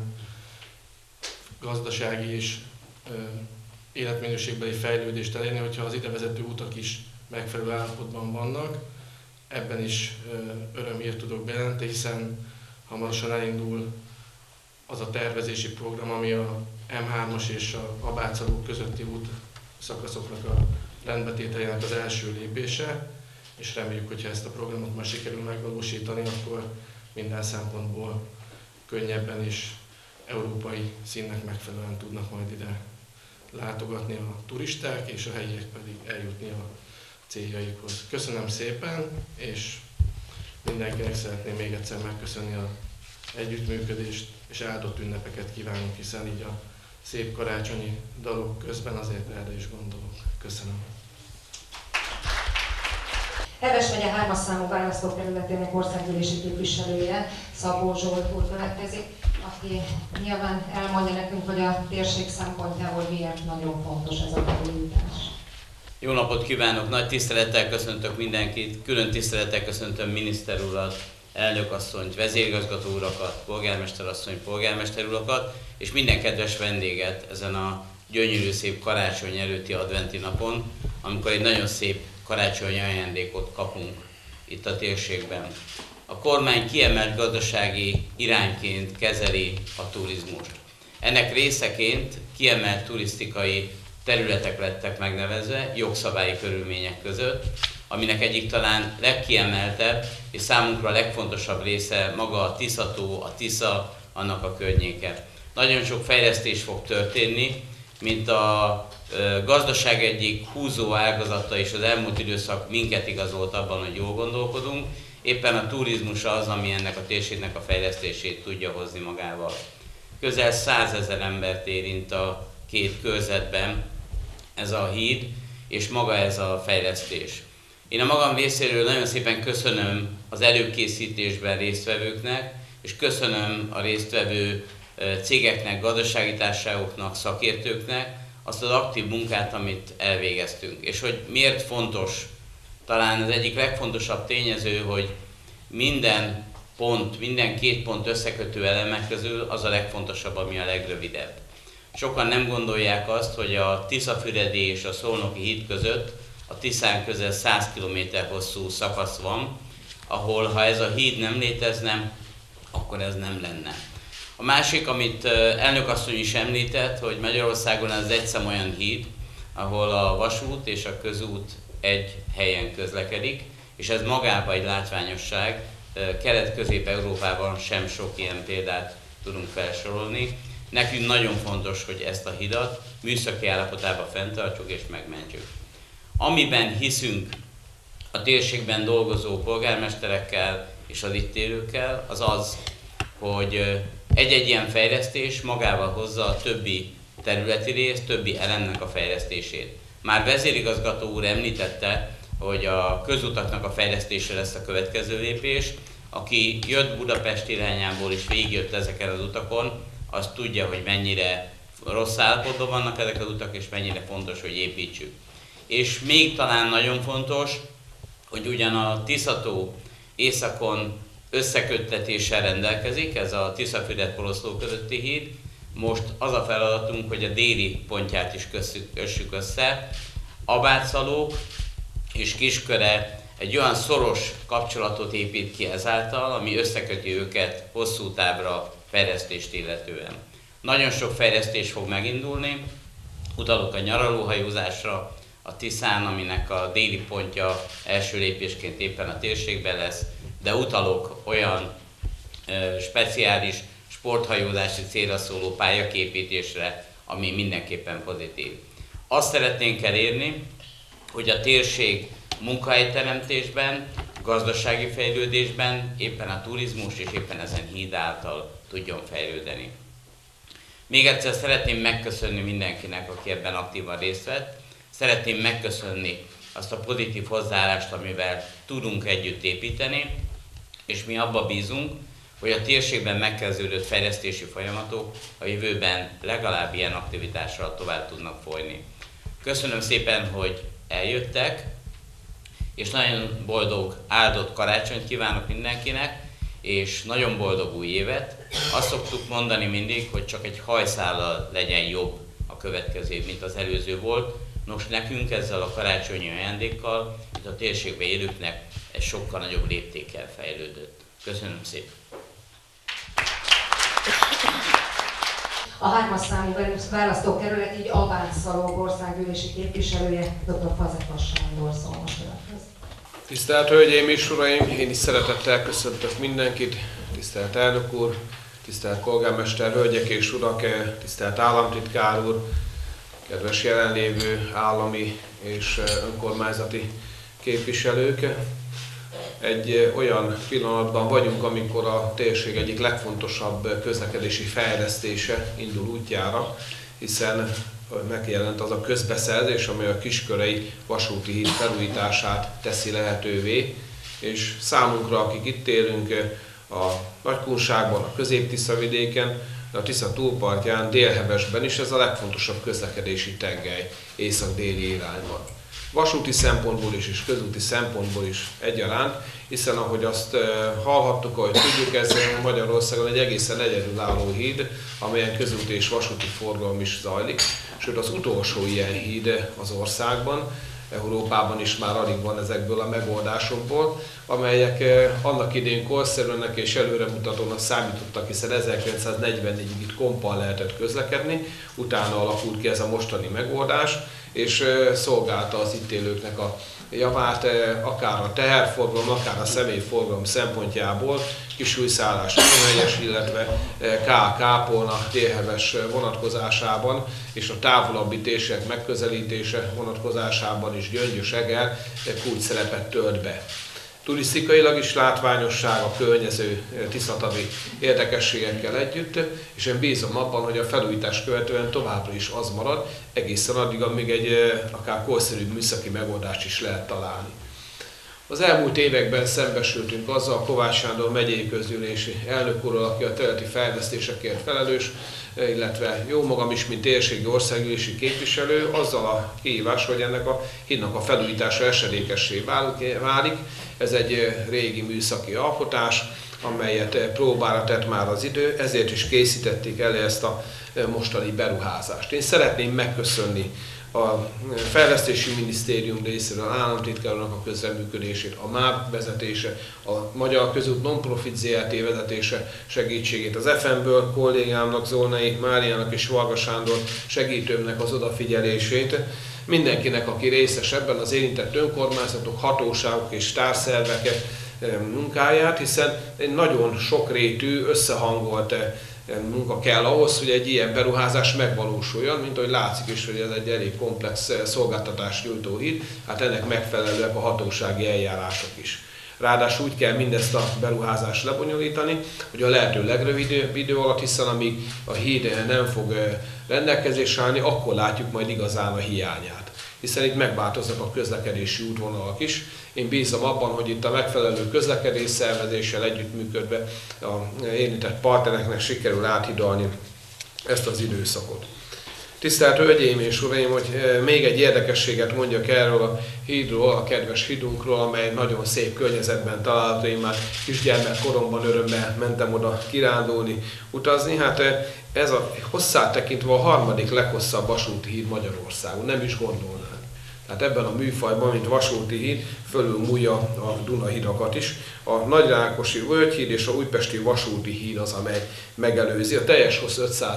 Speaker 8: gazdasági és életminőségbeli fejlődést elérni, hogyha az idevezető utak is megfelelő állapotban vannak. Ebben is örömhírt tudok bejelenteni, hiszen hamarosan elindul az a tervezési program, ami a M3-as és a Abácsalók közötti út szakaszoknak a rendbetételének az első lépése, és reméljük, hogyha ezt a programot már sikerül megvalósítani, akkor minden szempontból könnyebben és európai színnek megfelelően tudnak majd ide látogatni a turisták, és a helyiek pedig eljutni a céljaikhoz. Köszönöm szépen, és mindenkinek szeretném még egyszer megköszönni az együttműködést, és áldott ünnepeket kívánunk, hiszen így a szép karácsonyi dalok közben azért erre is gondolok. Köszönöm.
Speaker 6: Heves megye 3-as számú választókerületének országgyűlési képviselője, Szabó Zsolt úr következik, aki nyilván elmondja nekünk, hogy a térség szempontjából miért nagyon fontos ez a felújítás.
Speaker 9: Jó napot kívánok! Nagy tisztelettel köszöntök mindenkit, külön tisztelettel köszöntöm miniszter urat, elnökasszonyt, vezérigazgató urakat, polgármesterasszony, polgármester urakat, és minden kedves vendéget ezen a gyönyörű szép karácsony előtti adventi napon, amikor egy nagyon szép karácsonyi ajándékot kapunk itt a térségben. A kormány kiemelt gazdasági irányként kezeli a turizmust. Ennek részeként kiemelt turisztikai területek lettek megnevezve jogszabályi körülmények között, aminek egyik talán legkiemeltebb és számunkra a legfontosabb része maga a Tisza-tó, a Tisza, annak a környéke. Nagyon sok fejlesztés fog történni, mint a gazdaság egyik húzó ágazata, és az elmúlt időszak minket igazolt abban, hogy jól gondolkodunk. Éppen a turizmus az, ami ennek a térségnek a fejlesztését tudja hozni magával. Közel 100 000 embert érint a két körzetben ez a híd, és maga ez a fejlesztés. Én a magam részéről nagyon szépen köszönöm az előkészítésben résztvevőknek, és köszönöm a résztvevő cégeknek, gazdasági társaságoknak, szakértőknek azt az aktív munkát, amit elvégeztünk. És hogy miért fontos, talán az egyik legfontosabb tényező, hogy minden pont, minden két pont összekötő elemek közül az a legfontosabb, ami a legrövidebb. Sokan nem gondolják azt, hogy a Tiszafüredi és a Szolnoki híd között a Tiszán közel 100 km hosszú szakasz van, ahol ha ez a híd nem létezne, akkor ez nem lenne. A másik, amit elnökasszony is említett, hogy Magyarországon ez egyszem olyan híd, ahol a vasút és a közút egy helyen közlekedik, és ez magában egy látványosság. Kelet-Közép-Európában sem sok ilyen példát tudunk felsorolni. Nekünk nagyon fontos, hogy ezt a hidat műszaki állapotában fenntartsuk és megmentjük. Amiben hiszünk a térségben dolgozó polgármesterekkel és az itt élőkkel, az az, hogy egy-egy ilyen fejlesztés magával hozza a többi területi részt, többi elemnek a fejlesztését. Már vezérigazgató úr említette, hogy a közutaknak a fejlesztése lesz a következő lépés. Aki jött Budapest irányából és végigjött ezeken az utakon, az tudja, hogy mennyire rossz állapotban vannak ezek az utak, és mennyire fontos, hogy építsük. És még talán nagyon fontos, hogy ugyan a Tisza-tó északon összeköttetéssel rendelkezik, ez a Tiszafüred-Poroszló közötti híd. Most az a feladatunk, hogy a déli pontját is kössük össze. Abátszalók és Kisköre egy olyan szoros kapcsolatot épít ki ezáltal, ami összeköti őket hosszú távra fejlesztést illetően. Nagyon sok fejlesztés fog megindulni, utalok a nyaralóhajózásra, a Tiszán, aminek a déli pontja első lépésként éppen a térségben lesz, de utalok olyan speciális sporthajózási célra szóló pályaképítésre, ami mindenképpen pozitív. Azt szeretnénk elérni, hogy a térség munkahelyteremtésben, gazdasági fejlődésben éppen a turizmus és éppen ezen híd által tudjon fejlődni. Még egyszer szeretném megköszönni mindenkinek, aki ebben aktívan részt vett. Szeretném megköszönni azt a pozitív hozzáállást, amivel tudunk együtt építeni, és mi abba bízunk, hogy a térségben megkezdődött fejlesztési folyamatok a jövőben legalább ilyen aktivitással tovább tudnak folyni. Köszönöm szépen, hogy eljöttek, és nagyon boldog, áldott karácsonyt kívánok mindenkinek, és nagyon boldog új évet. Azt szoktuk mondani mindig, hogy csak egy hajszállal legyen jobb a következő év, mint az előző volt. Nos, nekünk ezzel a karácsonyi ajándékkal, itt a térségben élőknek ez sokkal nagyobb léptékkel fejlődött. Köszönöm szépen!
Speaker 6: A 3-as számú választókerület, így Abátszalók országgyűlési képviselője, dr. Fazekas Sándor szól most következik.
Speaker 10: Tisztelt Hölgyeim és Uraim, én is szeretettel köszöntök mindenkit, tisztelt elnök úr, tisztelt polgármester, hölgyek és urak, tisztelt államtitkár úr, kedves jelenlévő állami és önkormányzati képviselők. Egy olyan pillanatban vagyunk, amikor a térség egyik legfontosabb közlekedési fejlesztése indul útjára, hiszen megjelent az a közbeszerzés, amely a Kiskörei vasúti híd felújítását teszi lehetővé, és számunkra, akik itt élünk a Nagykunságban, a Közép-Tiszavidéken, a Tisza túlpartján, Délhevesben is ez a legfontosabb közlekedési tengely észak-déli irányban. Vasúti szempontból is és közúti szempontból is egyaránt, hiszen ahogy azt hallhattuk, ahogy tudjuk, ez Magyarországon egy egészen egyedülálló híd, amelyen közúti és vasúti forgalom is zajlik, sőt az utolsó ilyen híd az országban, Európában is már alig van ezekből a megoldásokból, amelyek annak idén korszerűnek és előremutatónak számítottak, hiszen 1944-ig itt kompal lehetett közlekedni, utána alakult ki ez a mostani megoldás, és szolgálta az itt élőknek a javát, akár a teherforgalom, akár a személyforgalom szempontjából, Kisújszállás, Nyíregyes, illetve Kápolna, Délheves vonatkozásában, és a távolabbi térségek megközelítése vonatkozásában is Gyöngyös, Eger kulcsszerepet tölt be. Turisztikailag is látványosság a környező tiszatavi érdekességekkel együtt, és én bízom abban, hogy a felújítás követően továbbra is az marad, egészen addig, amíg egy akár korszerűbb műszaki megoldást is lehet találni. Az elmúlt években szembesültünk azzal, Kovács Sándor megyei közgyűlési elnök úrral, aki a területi fejlesztésekért felelős, illetve jó magam is, mint térségi országgyűlési képviselő, azzal a kihívás, hogy ennek a hídnak a felújítása esedékessé válik. Ez egy régi műszaki alkotás, amelyet próbára tett már az idő, ezért is készítették elő ezt a mostani beruházást. Én szeretném megköszönni a Fejlesztési Minisztérium részéről az államtitkárnak a közreműködését, a MÁV vezetése, a Magyar Közút Non-Profit ZRT vezetése segítségét, az FM-ből kollégámnak, Zolnai Máriának és Varga Sándor segítőmnek az odafigyelését, mindenkinek, aki részes ebben, az érintett önkormányzatok, hatóságok és társzervek munkáját, hiszen egy nagyon sokrétű, összehangolt munka kell ahhoz, hogy egy ilyen beruházás megvalósuljon, mint ahogy látszik is, hogy ez egy elég komplex szolgáltatást nyújtó híd, hát ennek megfelelőek a hatósági eljárások is. Ráadásul úgy kell mindezt a beruházást lebonyolítani, hogy a lehető legrövidebb idő alatt, hiszen amíg a híd nem fog rendelkezésre állni, akkor látjuk majd igazán a hiányát. Hiszen itt megváltoznak a közlekedési útvonalak is. Én bízom abban, hogy itt a megfelelő közlekedés szervezéssel együttműködve a érintett partnereknek sikerül áthidalni ezt az időszakot. Tisztelt Hölgyeim és Uraim, hogy még egy érdekességet mondjak erről a hídról, a kedves hídunkról, amely nagyon szép környezetben található. Én már kisgyermekkoromban örömmel mentem oda kirándulni, utazni. Hát ez a hosszát tekintve a harmadik leghosszabb vasúti híd Magyarországon, nem is gondolnánk. Tehát ebben a műfajban, mint vasúti híd, fölülmúlja a Dunahidakat is. A Nagyrákosi Völgyhíd és a Újpesti vasúti híd az, amely megelőzi. A teljes hossz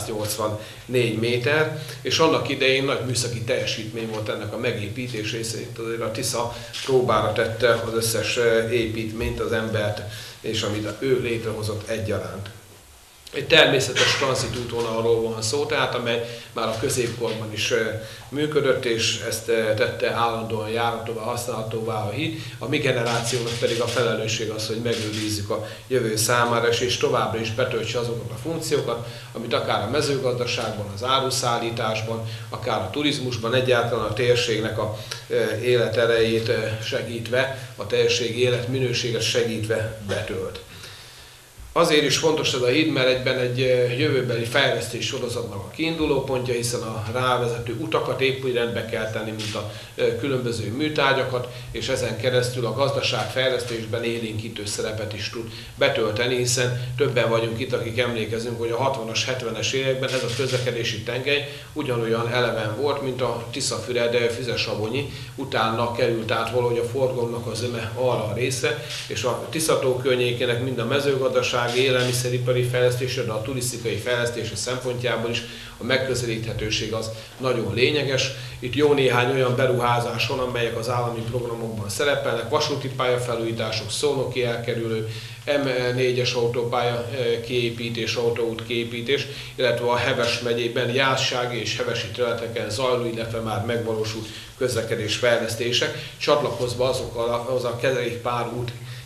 Speaker 10: 584 méter, és annak idején nagy műszaki teljesítmény volt ennek a megépítése, és azért a Tisza próbára tette az összes építményt, az embert, és amit ő létrehozott egyaránt. Egy természetes tranzit útvonalról van szó, tehát amely már a középkorban is működött, és ezt tette állandóan járhatóvá, használhatóvá a híd. A mi generációnak pedig a felelősség az, hogy megőrizzük a jövő számára, és továbbra is betöltse azokat a funkciókat, amit akár a mezőgazdaságban, az áruszállításban, akár a turizmusban, egyáltalán a térségnek a életerejét segítve, a térség életminőséget segítve betölt. Azért is fontos ez a híd, mert egyben egy jövőbeli fejlesztés sorozatnak a kiinduló pontja, hiszen a rávezető utakat épp úgy rendbe kell tenni, mint a különböző műtárgyakat, és ezen keresztül a gazdaságfejlesztésben élénkítő szerepet is tud betölteni, hiszen többen vagyunk itt, akik emlékezünk, hogy a 60-as, 70-es években ez a közlekedési tengely ugyanolyan eleven volt, mint a Tiszafüred-Füzesabonyi, utána került át valahogy a forgalomnak az öme arra a része, és a Tiszató környékének mind a mezőgazdaság, élelmiszeripari fejlesztése, de a turisztikai fejlesztése szempontjából is a megközelíthetőség az nagyon lényeges. Itt jó néhány olyan beruházás van, amelyek az állami programokban szerepelnek, vasúti pályafelújítások, szónoki elkerülő, M4-es autópálya kiépítés, autóút kiépítés, illetve a Heves megyében jászsági és hevesi területeken zajló, illetve már megvalósult közlekedés fejlesztések, csatlakozva azokhoz a kerékpárút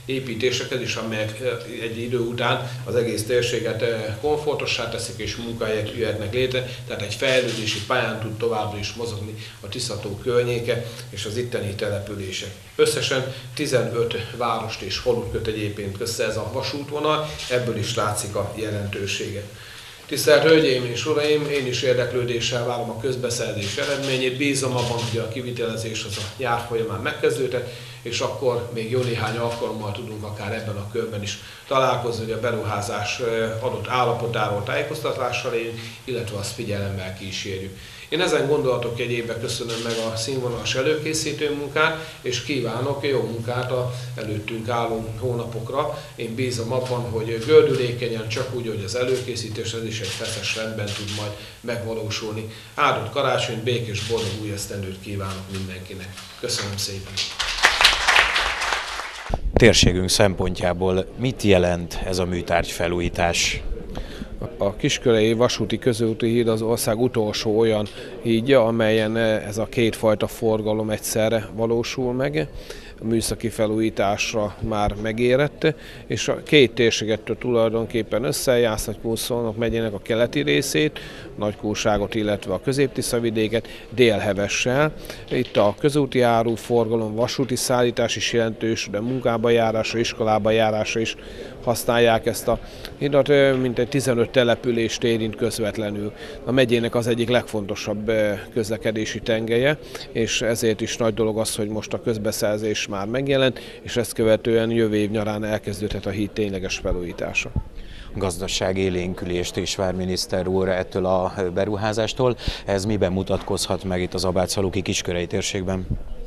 Speaker 10: építéseket is, amelyek egy idő után az egész térséget komfortossá teszik és munkahelyek jöhetnek létre, tehát egy fejlődési pályán tud továbbra is mozogni a Tisza-tó környéke és az itteni települések. Összesen 15 várost és falut köt egyébként össze ez a vasútvonal, ebből is látszik a jelentősége. Tisztelt Hölgyeim és Uraim, én is érdeklődéssel várom a közbeszerzés eredményét, bízom abban, hogy a kivitelezés az a nyár folyamán megkezdődhet, és akkor még jó néhány alkalommal tudunk akár ebben a körben is találkozni, hogy a beruházás adott állapotáról tájékoztatással éljünk, illetve azt figyelemmel kísérjük. Én ezen gondolatok jegyében köszönöm meg a színvonalas előkészítő munkát, és kívánok jó munkát a előttünk álló hónapokra. Én bízom abban, hogy gördülékenyen, csak úgy, hogy az előkészítés, ez is egy feszes rendben tud majd megvalósulni. Áldott karácsonyt, békés, boldog új esztendőt kívánok mindenkinek. Köszönöm szépen!
Speaker 4: Térségünk szempontjából mit jelent ez a műtárgyfelújítás?
Speaker 10: A Kiskörei vasúti közúti híd az ország utolsó olyan hídja, amelyen ez a kétfajta forgalom egyszerre valósul meg. A műszaki felújításra már megérett, és a két térséget tulajdonképpen össze, Jász-Nagykun-Szolnok megyének a keleti részét, Nagykunságot, illetve a Közép-Tiszavidéket Délhevessel. Itt a közúti áruforgalom, vasúti szállítás is jelentős, de munkába járásra, iskolába járásra is használják ezt a hidat, mintegy 15 települést érint közvetlenül. A megyének az egyik legfontosabb közlekedési tengelye, és ezért is nagy dolog az, hogy most a közbeszerzés már megjelent, és ezt követően jövő év nyarán elkezdődhet a híd tényleges felújítása.
Speaker 4: Gazdaságélénkülést is vár miniszter úr ettől a beruházástól. Ez miben mutatkozhat meg itt az Abácsalóki Kiskörei térségben?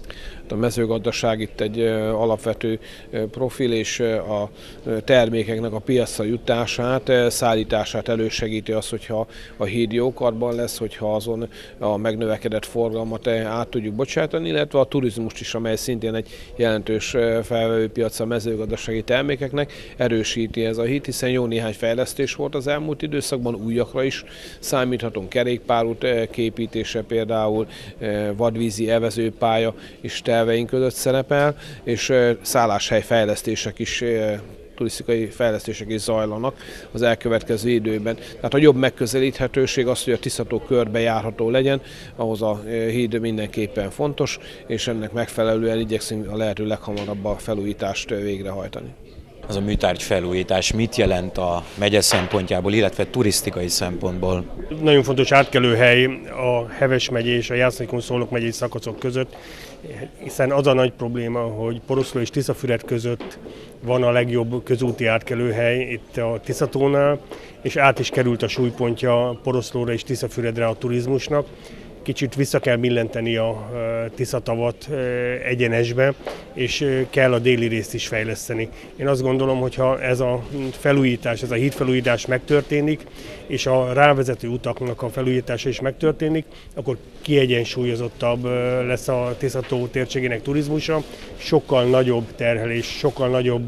Speaker 10: A mezőgazdaság itt egy alapvető profil, és a termékeknek a piacra jutását, szállítását elősegíti az, hogyha a híd jó karban lesz, hogyha azon a megnövekedett forgalmat át tudjuk bocsátani, illetve a turizmust is, amely szintén egy jelentős felvevőpiac a mezőgazdasági termékeknek, erősíti ez a híd, hiszen jó néhány fejlesztés volt az elmúlt időszakban, újakra is számíthatunk, kerékpárút képítése például, vadvízi evezőpálya is terveink között szerepel, és szálláshely fejlesztések is, turisztikai fejlesztések is zajlanak az elkövetkező időben. Tehát a jobb megközelíthetőség az, hogy a Tisza-tó körbe járható legyen, ahhoz a híd mindenképpen fontos, és ennek megfelelően igyekszünk a lehető leghamarabb a felújítást végrehajtani.
Speaker 4: Az a műtárgy felújítás mit jelent a megye szempontjából, illetve turisztikai szempontból?
Speaker 11: Nagyon fontos átkelőhely a Heves megyé és a Jász-Nagykun-Szolnok megyei szakaszok között, hiszen az a nagy probléma, hogy Poroszló és Tiszafüred között van a legjobb közúti átkelőhely itt a Tisza-tónál, és át is került a súlypontja Poroszlóra és Tiszafüredre a turizmusnak. Kicsit vissza kell billenteni a Tiszatavat egyenesbe, és kell a déli részt is fejleszteni. Én azt gondolom, hogy ha ez a felújítás, ez a hídfelújítás megtörténik, és a rávezető utaknak a felújítása is megtörténik, akkor kiegyensúlyozottabb lesz a Tisza-tó térségének turizmusa, sokkal nagyobb terhelés, sokkal nagyobb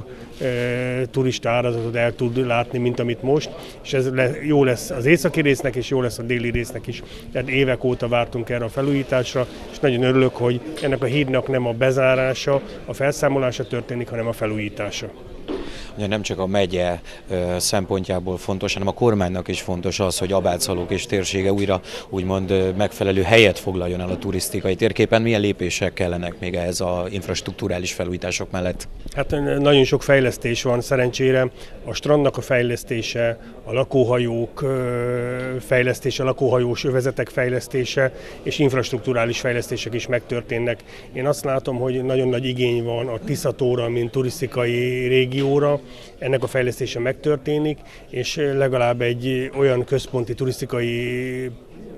Speaker 11: turista áradatot el tud látni, mint amit most, és ez jó lesz az északi résznek, és jó lesz a déli résznek is. Tehát évek óta vártunk erre a felújításra, és nagyon örülök, hogy ennek a hídnak nem a bezárása, a felszámolása történik, hanem a felújítása.
Speaker 4: Ugye nem csak a megye szempontjából fontos, hanem a kormánynak is fontos az, hogy Abácsalók és térsége újra úgymond megfelelő helyet foglaljon el a turisztikai térképen. Milyen lépések kellenek még ehhez az infrastrukturális felújítások mellett?
Speaker 11: Hát nagyon sok fejlesztés van szerencsére. A strandnak a fejlesztése, a lakóhajók fejlesztése, a lakóhajós övezetek fejlesztése és infrastrukturális fejlesztések is megtörténnek. Én azt látom, hogy nagyon nagy igény van a Tisza-tóra, mint turisztikai régióra. Ennek a fejlesztése megtörténik, és legalább egy olyan központi turisztikai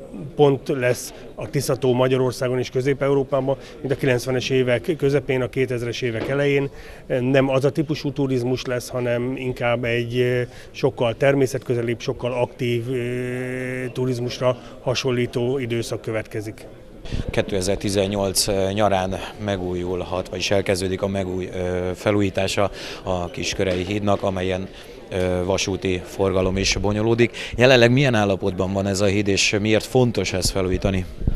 Speaker 11: pont lesz a Tisza-tó Magyarországon és Közép-Európában, mint a 90-es évek közepén, a 2000-es évek elején. Nem az a típusú turizmus lesz, hanem inkább egy sokkal természetközelibb, sokkal aktív turizmusra hasonlító időszak következik.
Speaker 4: 2018 nyarán megújulhat, vagyis elkezdődik a felújítása a Kiskörei hídnak, amelyen vasúti forgalom is bonyolódik. Jelenleg milyen állapotban van ez a híd, és miért fontos ezt felújítani?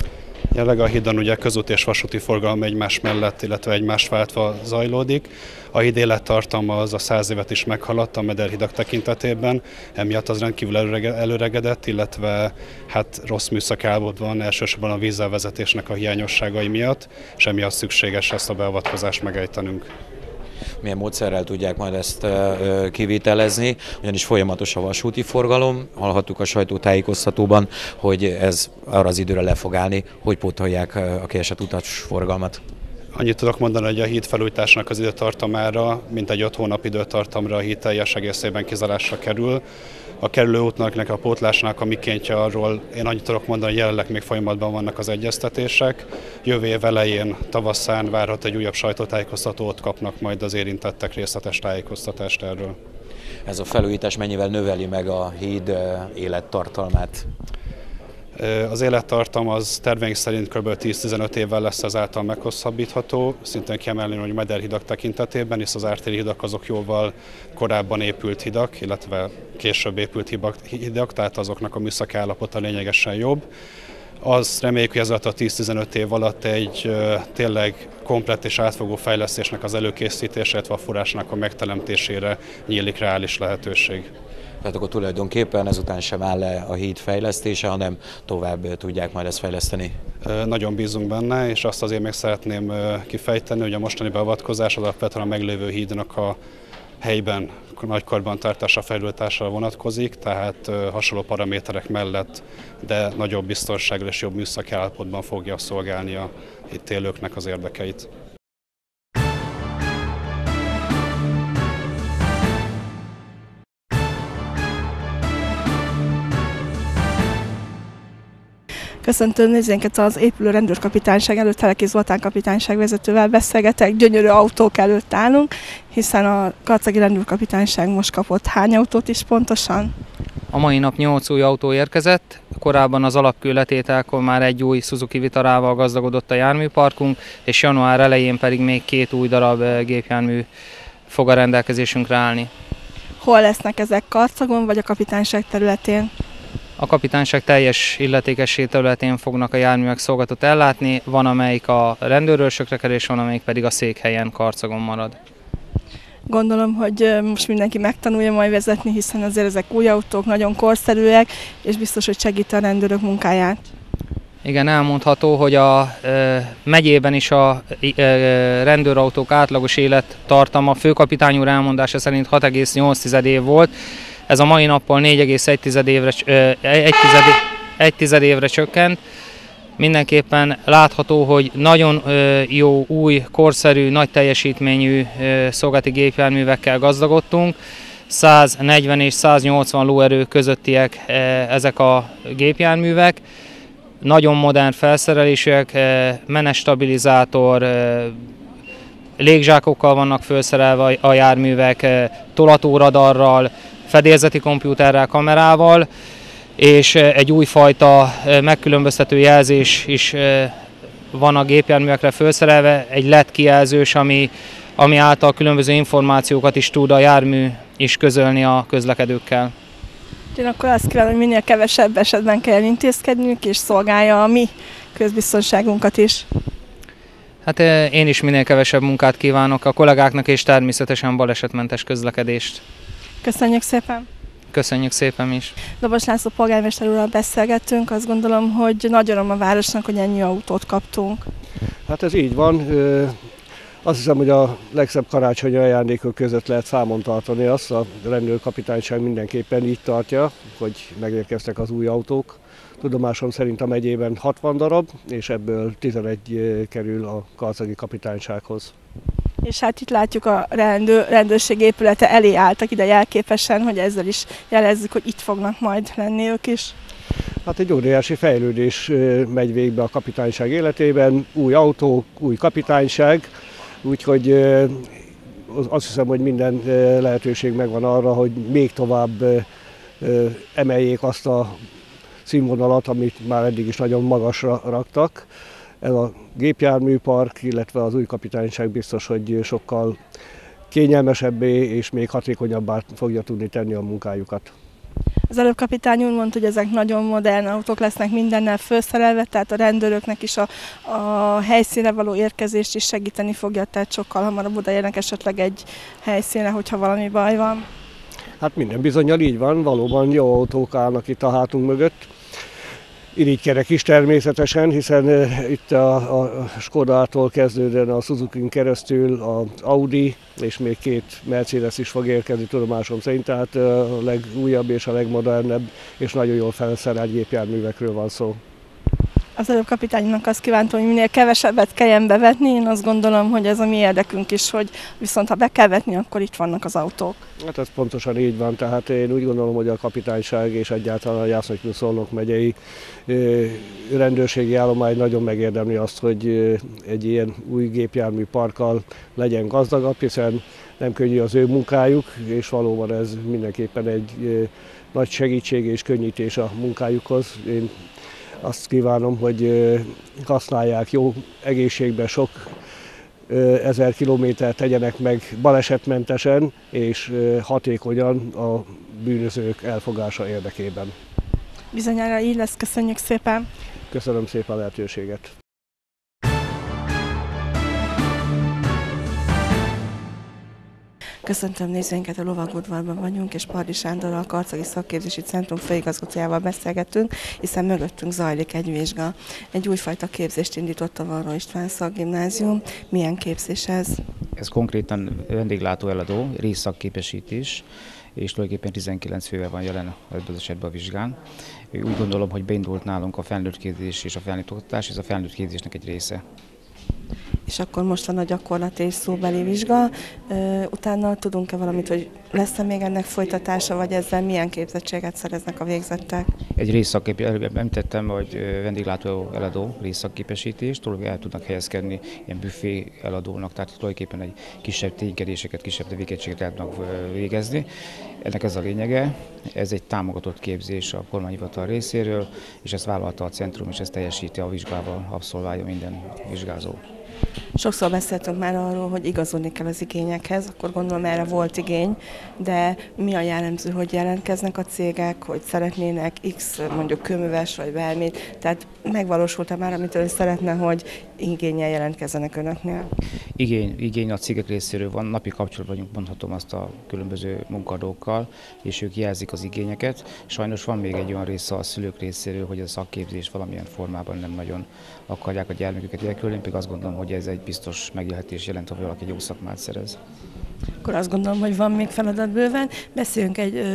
Speaker 12: Jelenleg a hídon ugye közúti és vasúti forgalom egymás mellett, illetve egymást váltva zajlódik. A híd élettartama az a 100 évet is meghaladta a mederhidak tekintetében, emiatt az rendkívül előregedett, illetve hát rossz műszaki állapotban van, elsősorban a vízelvezetésnek a hiányosságai miatt, és emiatt szükséges ezt a beavatkozást megejtenünk.
Speaker 4: Milyen módszerrel tudják majd ezt kivitelezni, ugyanis folyamatos a vasúti forgalom. Hallhattuk a sajtótájékoztatóban, hogy ez arra az időre le fog állni, hogy pótolják a kiesett utasforgalmat.
Speaker 12: Annyit tudok mondani, hogy a híd felújításnak az időtartamára, mintegy 5 hónap időtartamra a híd teljes egészében kizárásra kerül. A kerülőútnak a pótlásnak a mikéntje arról én annyit tudok mondani, hogy jelenleg még folyamatban vannak az egyeztetések. Jövő év elején, tavaszán várhat egy újabb sajtótájékoztatót, kapnak majd az érintettek részletes tájékoztatást erről.
Speaker 4: Ez a felújítás mennyivel növeli meg a híd élettartalmát?
Speaker 12: Az élettartam az terveink szerint kb. 10-15 évvel lesz ezáltal meghosszabbítható. Szintén kiemelném, hogy mederhidak tekintetében, hisz az ártéri hidak azok jóval korábban épült hidak, illetve később épült hidak, tehát azoknak a műszaki állapota lényegesen jobb. Azt reméljük, hogy ezáltal a 10-15 év alatt egy tényleg komplett és átfogó fejlesztésnek az előkészítésére, illetve a forrásnak a megteremtésére nyílik reális lehetőség.
Speaker 4: Tehát akkor tulajdonképpen ezután sem áll le a híd fejlesztése, hanem tovább tudják majd ezt fejleszteni?
Speaker 12: Nagyon bízunk benne, és azt azért még szeretném kifejteni, hogy a mostani beavatkozás az alapvetően a meglévő hídnak a helyben, nagykorban tartása, felújítására vonatkozik, tehát hasonló paraméterek mellett, de nagyobb biztonsággal és jobb műszaki állapotban fogja szolgálni a itt élőknek az érdekeit.
Speaker 13: Köszöntöm nézőinket, az épülő rendőrkapitányság előtt Teleki Zoltán kapitányság vezetővel beszélgetek. Gyönyörű autók előtt állunk, hiszen a karcagi rendőrkapitányság most kapott hány autót is pontosan?
Speaker 14: A mai nap 8 új autó érkezett, korábban az alapkőletételkor már egy új Suzuki Vitarával gazdagodott a járműparkunk, és január elején pedig még 2 új darab gépjármű fog a rendelkezésünkre állni.
Speaker 13: Hol lesznek ezek, Karcagon vagy a kapitányság területén?
Speaker 14: A kapitányság teljes illetékesség területén fognak a járművek szolgáltatót ellátni, van amelyik a rendőrőrsökre kerül, és van amelyik pedig a székhelyen, Karcagon marad.
Speaker 13: Gondolom, hogy most mindenki megtanulja majd vezetni, hiszen azért ezek új autók, nagyon korszerűek, és biztos, hogy segít a rendőrök munkáját.
Speaker 14: Igen, elmondható, hogy a megyében is a rendőrautók átlagos élettartama főkapitány úr elmondása szerint 6,8 év volt. Ez a mai nappal 4,1 évre csökkent. Mindenképpen látható, hogy nagyon jó, új, korszerű, nagy teljesítményű szolgálati gépjárművekkel gazdagodtunk. 140 és 180 lóerő közöttiek ezek a gépjárművek. Nagyon modern felszerelések, menetstabilizátor, légzsákokkal vannak felszerelve a járművek, tolatóradarral, fedélzeti kompjúterrel, kamerával, és egy újfajta megkülönböztető jelzés is van a gépjárművekre felszerelve, egy LED kijelzős, ami által különböző információkat is tud a jármű is közölni a közlekedőkkel.
Speaker 13: Én akkor azt kívánom, hogy minél kevesebb esetben kell intézkednünk, és szolgálja a mi közbiztonságunkat is.
Speaker 14: Hát én is minél kevesebb munkát kívánok a kollégáknak, és természetesen balesetmentes közlekedést.
Speaker 13: Köszönjük szépen!
Speaker 14: Köszönjük szépen mi is!
Speaker 13: Dobos László polgármester úrral beszélgettünk, azt gondolom, hogy nagy öröm a városnak, hogy ennyi autót kaptunk.
Speaker 3: Hát ez így van. Azt hiszem, hogy a legszebb karácsonyi ajándékok között lehet számon tartani azt, a rendőrkapitányság mindenképpen így tartja, hogy megérkeztek az új autók. Tudomásom szerint a megyében 60 darab, és ebből 11 kerül a karcagi kapitánysághoz.
Speaker 13: És hát itt látjuk a rendőrség épülete elé álltak ide jelképesen, hogy ezzel is jelezzük, hogy itt fognak majd lenni ők is.
Speaker 3: Hát egy óriási fejlődés megy végbe a kapitányság életében, új autók, új kapitányság, úgyhogy azt hiszem, hogy minden lehetőség megvan arra, hogy még tovább emeljék azt a színvonalat, amit már eddig is nagyon magasra raktak. Ez a gépjárműpark, illetve az új kapitányság biztos, hogy sokkal kényelmesebbé és még hatékonyabbá fogja tudni tenni a munkájukat.
Speaker 13: Az előbb kapitány úr mondta, hogy ezek nagyon modern autók lesznek, mindennel felszerelve, tehát a rendőröknek is a helyszínre való érkezést is segíteni fogja, tehát sokkal hamarabb odaérnek esetleg egy helyszínre, hogyha valami baj van.
Speaker 3: Hát minden bizonnyal így van, valóban jó autók állnak itt a hátunk mögött. Irigykerek is természetesen, hiszen itt a Skodától kezdődően a Suzuki-n keresztül az Audi, és még 2 Mercedes is fog érkezni tudomásom szerint, tehát a legújabb és a legmodernebb és nagyon jól felszerelt gépjárművekről van szó.
Speaker 13: Az előbb kapitánynak azt kívántam, hogy minél kevesebbet kelljen bevetni, én azt gondolom, hogy ez a mi érdekünk is, hogy viszont ha be kell vetni, akkor itt vannak az autók.
Speaker 3: Hát ez pontosan így van, tehát én úgy gondolom, hogy a kapitányság és egyáltalán a Jászai-Szolnok megyei rendőrségi állomány nagyon megérdemli azt, hogy egy ilyen új gépjármű parkkal legyen gazdagabb, hiszen nem könnyű az ő munkájuk, és valóban ez mindenképpen egy nagy segítség és könnyítés a munkájukhoz. Én azt kívánom, hogy használják jó egészségben, sok 1000 kilométert tegyenek meg balesetmentesen és hatékonyan a bűnözők elfogása érdekében.
Speaker 13: Bizonyára így lesz, köszönjük szépen!
Speaker 3: Köszönöm szépen a lehetőséget!
Speaker 13: Köszöntöm nézőinket, a Lovagudvarban vagyunk, és Pardi Sándorral, a Karcagi Szakképzési Centrum főigazgatójával beszélgetünk, hiszen mögöttünk zajlik egy vizsga. Egy újfajta képzést indított a Varró István Szakgimnázium. Milyen képzés ez?
Speaker 15: Ez konkrétan vendéglátó eladó, részszakképesítés, és tulajdonképpen 19 fővel van jelen ebben az esetben a vizsgán. Úgy gondolom, hogy beindult nálunk a felnőtt képzés és a felnőtt oktatás, ez a felnőtt képzésnek egy része.
Speaker 13: És akkor most van a gyakorlati és szóbeli vizsga. Utána tudunk-e valamit, hogy lesz-e még ennek folytatása, vagy ezzel milyen képzettséget szereznek a végzettek?
Speaker 15: Egy részszakképesítést, említettem, hogy vendéglátó eladó részszakképesítést, el tudnak helyezkedni ilyen büfé eladónak, tehát tulajdonképpen egy kisebb ténykedéseket, kisebb tevékenységet el tudnak végezni. Ennek ez a lényege, ez egy támogatott képzés a kormányhivatal részéről, és ezt vállalta a centrum, és ezt teljesíti a vizsgával, abszolválja minden vizsgázó.
Speaker 13: Sokszor beszéltünk már arról, hogy igazodni kell az igényekhez, akkor gondolom erre volt igény, de mi a jellemző, hogy jelentkeznek a cégek, hogy szeretnének X mondjuk kőműves vagy bármit, tehát megvalósult-e már, amit ön szeretne, hogy igénnyel jelentkezzenek önöknél?
Speaker 15: Igény a cégek részéről van, napi kapcsolatban vagyunk, mondhatom azt a különböző munkadókkal, és ők jelzik az igényeket. Sajnos van még egy olyan része a szülők részéről, hogy a szakképzés valamilyen formában nem nagyon akarják a gyermeküket érkülni, én pedig azt gondolom, hogy ez egy biztos megélhetés jelent, ha valaki jó szakmát szerez.
Speaker 13: Akkor azt gondolom, hogy van még feladat bőven. Beszéljünk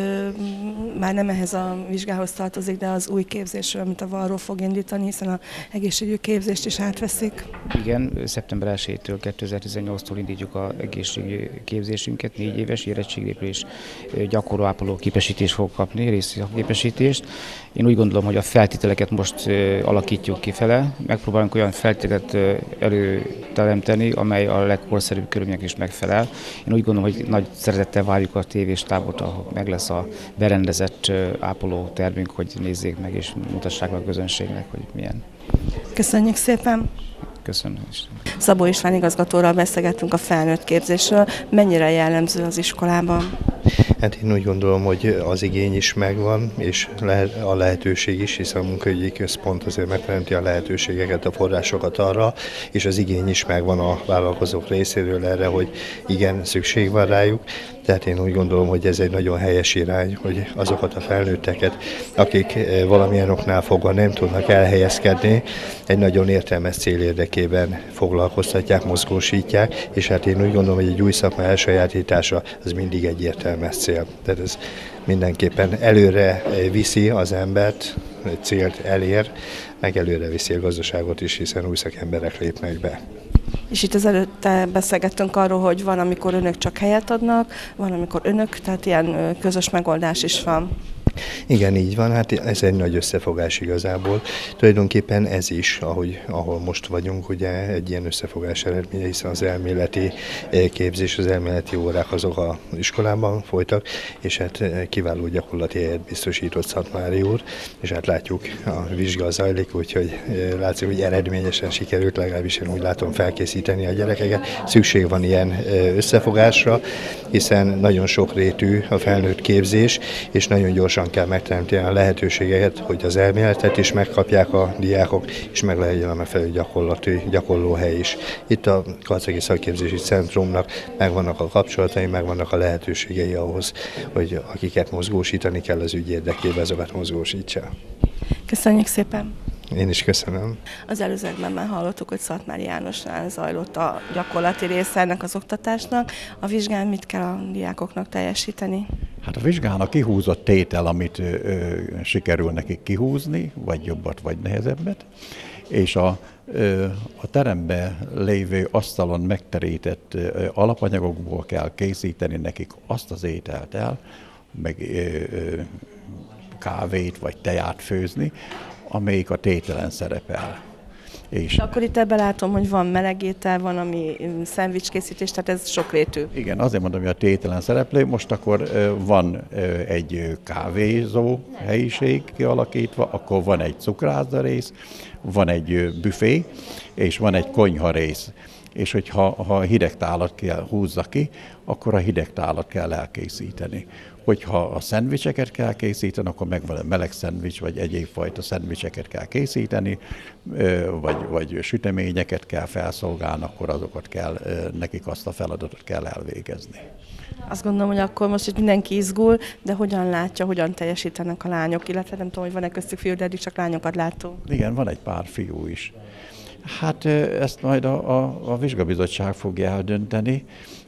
Speaker 13: már nem ehhez a vizsgához tartozik, de az új képzésről, amit a Varró fog indítani, hiszen az egészségügyi képzést is átveszik.
Speaker 15: Igen, szeptember 1-től 2018-tól indítjuk az egészségügyi képzésünket, 4 éves érettségépről és gyakorló ápoló képesítést fog kapni, részszakképesítést. Én úgy gondolom, hogy a feltételeket most alakítjuk kifele, megpróbálunk olyan feltételeket előteremteni, amely a legkorszerűbb körülmények is megfelel. Én úgy gondolom, hogy nagy szeretettel várjuk a tévéstábot, ahol meg lesz a berendezett ápoló termünk, hogy nézzék meg és mutassák a közönségnek, hogy milyen.
Speaker 13: Köszönjük szépen!
Speaker 15: Köszönöm.
Speaker 13: Szabó István igazgatóral beszélgettünk a felnőtt képzésről. Mennyire jellemző az iskolában?
Speaker 16: Hát én úgy gondolom, hogy az igény is megvan, és a lehetőség is, hiszen a munkaügyi központ azért megteremti a lehetőségeket, a forrásokat arra, és az igény is megvan a vállalkozók részéről erre, hogy igen, szükség van rájuk. Tehát én úgy gondolom, hogy ez egy nagyon helyes irány, hogy azokat a felnőtteket, akik valamilyen oknál fogva nem tudnak elhelyezkedni, egy nagyon értelmes cél érdekében foglalkoztatják, mozgósítják, és hát én úgy gondolom, hogy egy új szakma elsajátítása az mindig egy értelmes cél. Tehát ez mindenképpen előre viszi az embert, egy célt elér, meg előre viszi a gazdaságot is, hiszen új szakemberek lépnek be.
Speaker 13: És itt az előtte beszélgettünk arról, hogy van, amikor önök csak helyet adnak, van, amikor önök, tehát ilyen közös megoldás is van.
Speaker 16: Igen, így van, hát ez egy nagy összefogás igazából. Tulajdonképpen ez is, ahol most vagyunk, ugye egy ilyen összefogás eredménye, hiszen az elméleti képzés, az elméleti órák azok az iskolában folytak, és hát kiváló gyakorlati helyet biztosított Szatmári úr, és hát látjuk, a vizsga zajlik, úgyhogy látszik, hogy eredményesen sikerült, legalábbis én úgy látom felkészíteni a gyerekeket. Szükség van ilyen összefogásra, hiszen nagyon sokrétű a felnőtt képzés, és nagyon gyorsan hogyan kell megteremteni a lehetőségeket, hogy az elméletet is megkapják a diákok, és meg legyen a megfelelő gyakorlóhely is. Itt a Karcagi Szakképzési Centrumnak megvannak a kapcsolatai, megvannak a lehetőségei ahhoz, hogy akiket mozgósítani kell az ügy érdekében, azokat mozgósítsa.
Speaker 13: Köszönjük szépen!
Speaker 16: Én is köszönöm.
Speaker 13: Az előzőkben már hallottuk, hogy Szatmári Jánosnál zajlott a gyakorlati része ennek az oktatásnak. A vizsgán mit kell a diákoknak teljesíteni?
Speaker 17: Hát a vizsgán a kihúzott tétel, amit sikerül nekik kihúzni, vagy jobbat, vagy nehezebbet, és a teremben lévő asztalon megterített alapanyagokból kell készíteni nekik azt az ételt el, meg kávét vagy teját főzni, amelyik a tételen szerepel.
Speaker 13: És akkor itt ebben látom, hogy van melegétel, van ami szendvicskészítés, tehát ez sokrétű.
Speaker 17: Igen, azért mondom, hogy a tételen szereplő. Most akkor van egy kávézó helyiség kialakítva, akkor van egy cukrászda rész, van egy büfé, és van egy konyha rész. És hogyha hideg tálat kell húzza ki, akkor a hideg tálat kell elkészíteni. Hogyha a szendvicseket kell készíteni, akkor megvan a meleg szendvics, vagy egyéb fajta szendvicseket kell készíteni, vagy süteményeket kell felszolgálni, akkor azokat kell, nekik azt a feladatot kell elvégezni.
Speaker 13: Azt gondolom, hogy akkor most itt mindenki izgul, de hogyan látja, hogyan teljesítenek a lányok, illetve nem tudom, hogy van-e köztük fiú, de eddig csak lányokat látunk.
Speaker 17: Igen, van egy pár fiú is. Hát ezt majd a vizsgabizottság fogja eldönteni.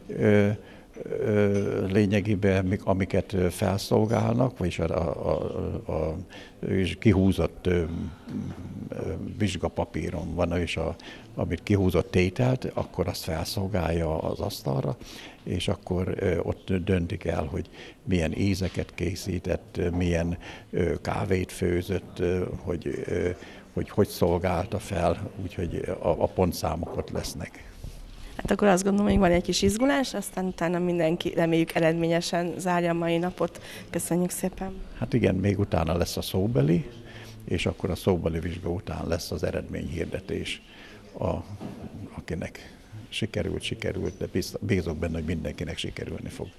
Speaker 17: Lényegében, amiket felszolgálnak, vagyis a kihúzott vizsgapapíron van, és amit kihúzott tételt, akkor azt felszolgálja az asztalra, és akkor ott döntik el, hogy milyen ízeket készített, milyen kávét főzött, hogy szolgálta fel, úgyhogy a pontszámok lesznek.
Speaker 13: Hát akkor azt gondolom, hogy van egy kis izgulás, aztán utána mindenki reméljük eredményesen zárja a mai napot. Köszönjük szépen!
Speaker 17: Hát igen, még utána lesz a szóbeli, és akkor a szóbeli vizsga után lesz az eredményhirdetés, akinek sikerült, de bízok benne, hogy mindenkinek sikerülni fog.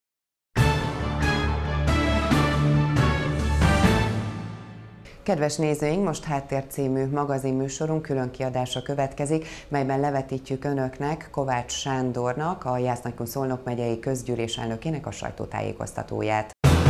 Speaker 1: Kedves nézőink, most Háttér című magazinműsorunk külön kiadása következik, melyben levetítjük önöknek Kovács Sándornak, a Jász-Nagykun-Szolnok megyei közgyűlés elnökének a sajtótájékoztatóját.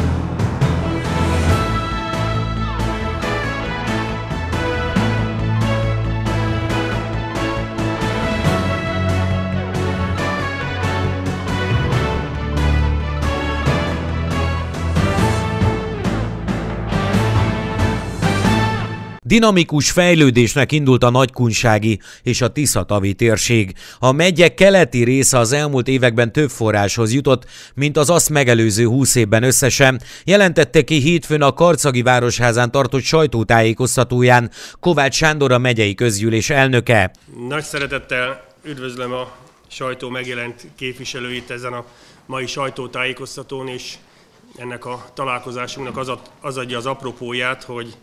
Speaker 18: Dinamikus fejlődésnek indult a nagykunsági és a Tisza-tavi térség. A megye keleti része az elmúlt években több forráshoz jutott, mint az azt megelőző 20 évben összesen, jelentette ki hétfőn a Karcagi Városházán tartott sajtótájékoztatóján Kovács Sándor, a megyei közgyűlés elnöke.
Speaker 11: Nagy szeretettel üdvözlöm a sajtó megjelent képviselőit ezen a mai sajtótájékoztatón, és ennek a találkozásunknak az adja az apropóját, hogy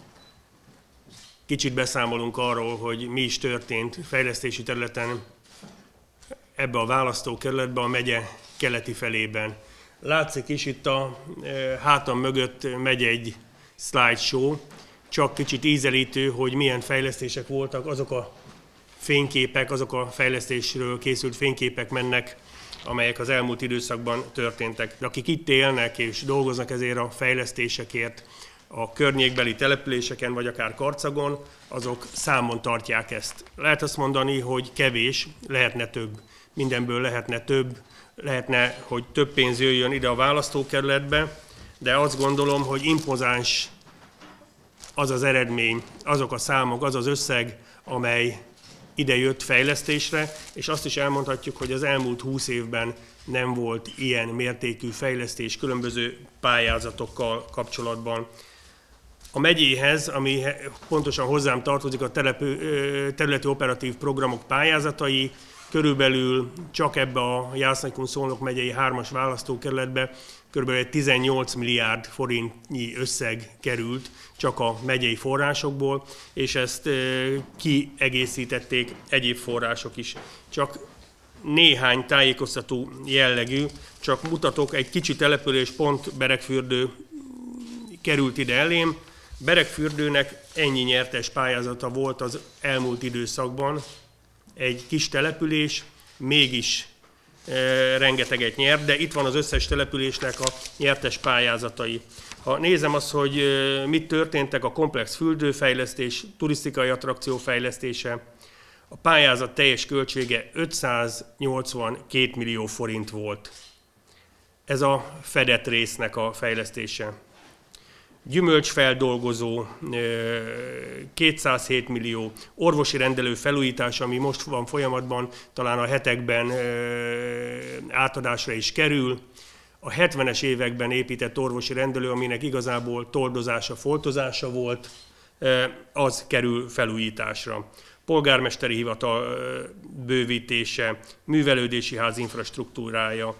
Speaker 11: kicsit beszámolunk arról, hogy mi is történt fejlesztési területen ebbe a választókerületbe, a megye keleti felében. Látszik is, itt a hátam mögött megy egy slideshow, csak kicsit ízelítő, hogy milyen fejlesztések voltak, azok a fényképek, azok a fejlesztésről készült fényképek mennek, amelyek az elmúlt időszakban történtek. De akik itt élnek és dolgoznak ezért a fejlesztésekért, a környékbeli településeken, vagy akár Karcagon, azok számon tartják ezt. Lehet azt mondani, hogy kevés, lehetne több. Mindenből lehetne több, lehetne, hogy több pénz jöjjön ide a választókerületbe, de azt gondolom, hogy impozáns az az eredmény, azok a számok, az az összeg, amely ide jött fejlesztésre, és azt is elmondhatjuk, hogy az elmúlt 20 évben nem volt ilyen mértékű fejlesztés különböző pályázatokkal kapcsolatban. A megyéhez, ami pontosan hozzám tartozik, a területi operatív programok pályázatai, körülbelül csak ebbe a Jász-Nagykun-Szolnok megyei 3-as választókerületbe körülbelül 18 milliárd forintnyi összeg került csak a megyei forrásokból, és ezt kiegészítették egyéb források is. Csak néhány tájékoztató jellegű, csak mutatok egy kicsi település, pont Beregfürdő került ide elém. Beregfürdőnek ennyi nyertes pályázata volt az elmúlt időszakban. Egy kis település, mégis rengeteget nyert, de itt van az összes településnek a nyertes pályázatai. Ha nézem azt, hogy mit történtek, a komplex fürdőfejlesztés, turisztikai attrakció fejlesztése, a pályázat teljes költsége 582 millió forint volt. Ez a fedett résznek a fejlesztése. Gyümölcsfeldolgozó 207 millió, orvosi rendelő felújítás, ami most van folyamatban, talán a hetekben átadásra is kerül. A 70-es években épített orvosi rendelő, aminek igazából toldozása, foltozása volt, az kerül felújításra. Polgármesteri hivatal bővítése, művelődési ház infrastruktúrája,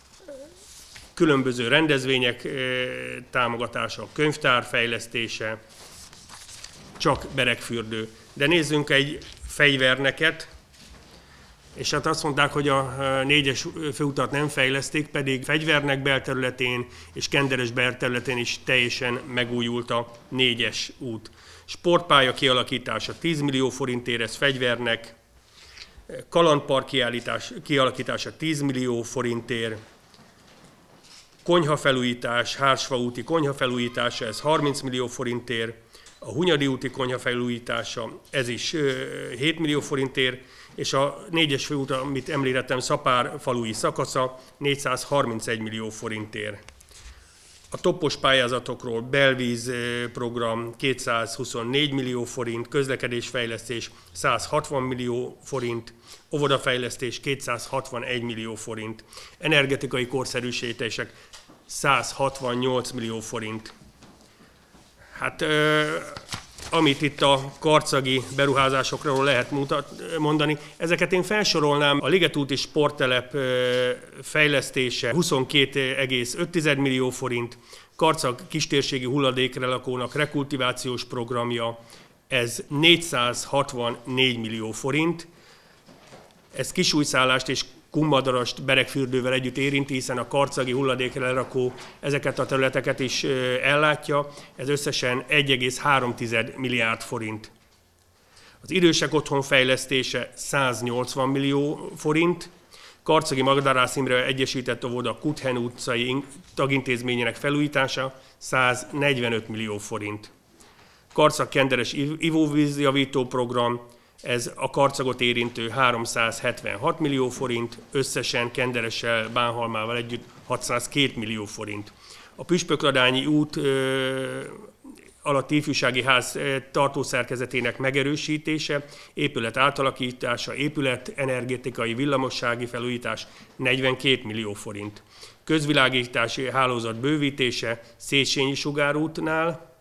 Speaker 11: különböző rendezvények támogatása, könyvtár fejlesztése, csak Beregfürdő. De nézzünk egy fegyverneket, és hát azt mondták, hogy a 4-es főutat nem fejleszték, pedig Fegyvernek belterületén és Kenderes belterületén is teljesen megújult a 4-es út. Sportpálya kialakítása 10 millió forintért, ez Fegyvernek, kalandpark kialakítása 10 millió forintért, konyhafelújítás, Hársfa úti konyhafelújítása, ez 30 millió forintért, a Hunyadi úti konyhafelújítása, ez is 7 millió forintért, és a 4-es főút, amit említettem, Szapár falui szakasza 431 millió forintért. A toppos pályázatokról Belvíz program 224 millió forint, közlekedésfejlesztés 160 millió forint, óvodafejlesztés 261 millió forint, energetikai korszerűsítések 168 millió forint. Hát amit itt a karcagi beruházásokról lehet mondani, ezeket én felsorolnám. A Ligetúti sporttelep fejlesztése 22,5 millió forint, Karcag kistérségi hulladékrelakónak rekultivációs programja, ez 464 millió forint. Ez Kisújszállást és Kummadarast Beregfürdővel együtt érinti, hiszen a karcagi hulladéklerakó ezeket a területeket is ellátja, ez összesen 1,3 milliárd forint. Az idősek otthon fejlesztése 180 millió forint, Karcagi Magdarász Imre Egyesített Óvoda Kuthen utcai tagintézményének felújítása 145 millió forint. Karcag-Kenderes ivóvízjavító program, ez a Karcagot érintő 376 millió forint, összesen Kenderessel, Bánhalmával együtt 602 millió forint. A Püspökladányi út alatti ifjúsági ház tartószerkezetének megerősítése, épület átalakítása, épület energetikai villamossági felújítás 42 millió forint. Közvilágítási hálózat bővítése Széchenyi sugárútnál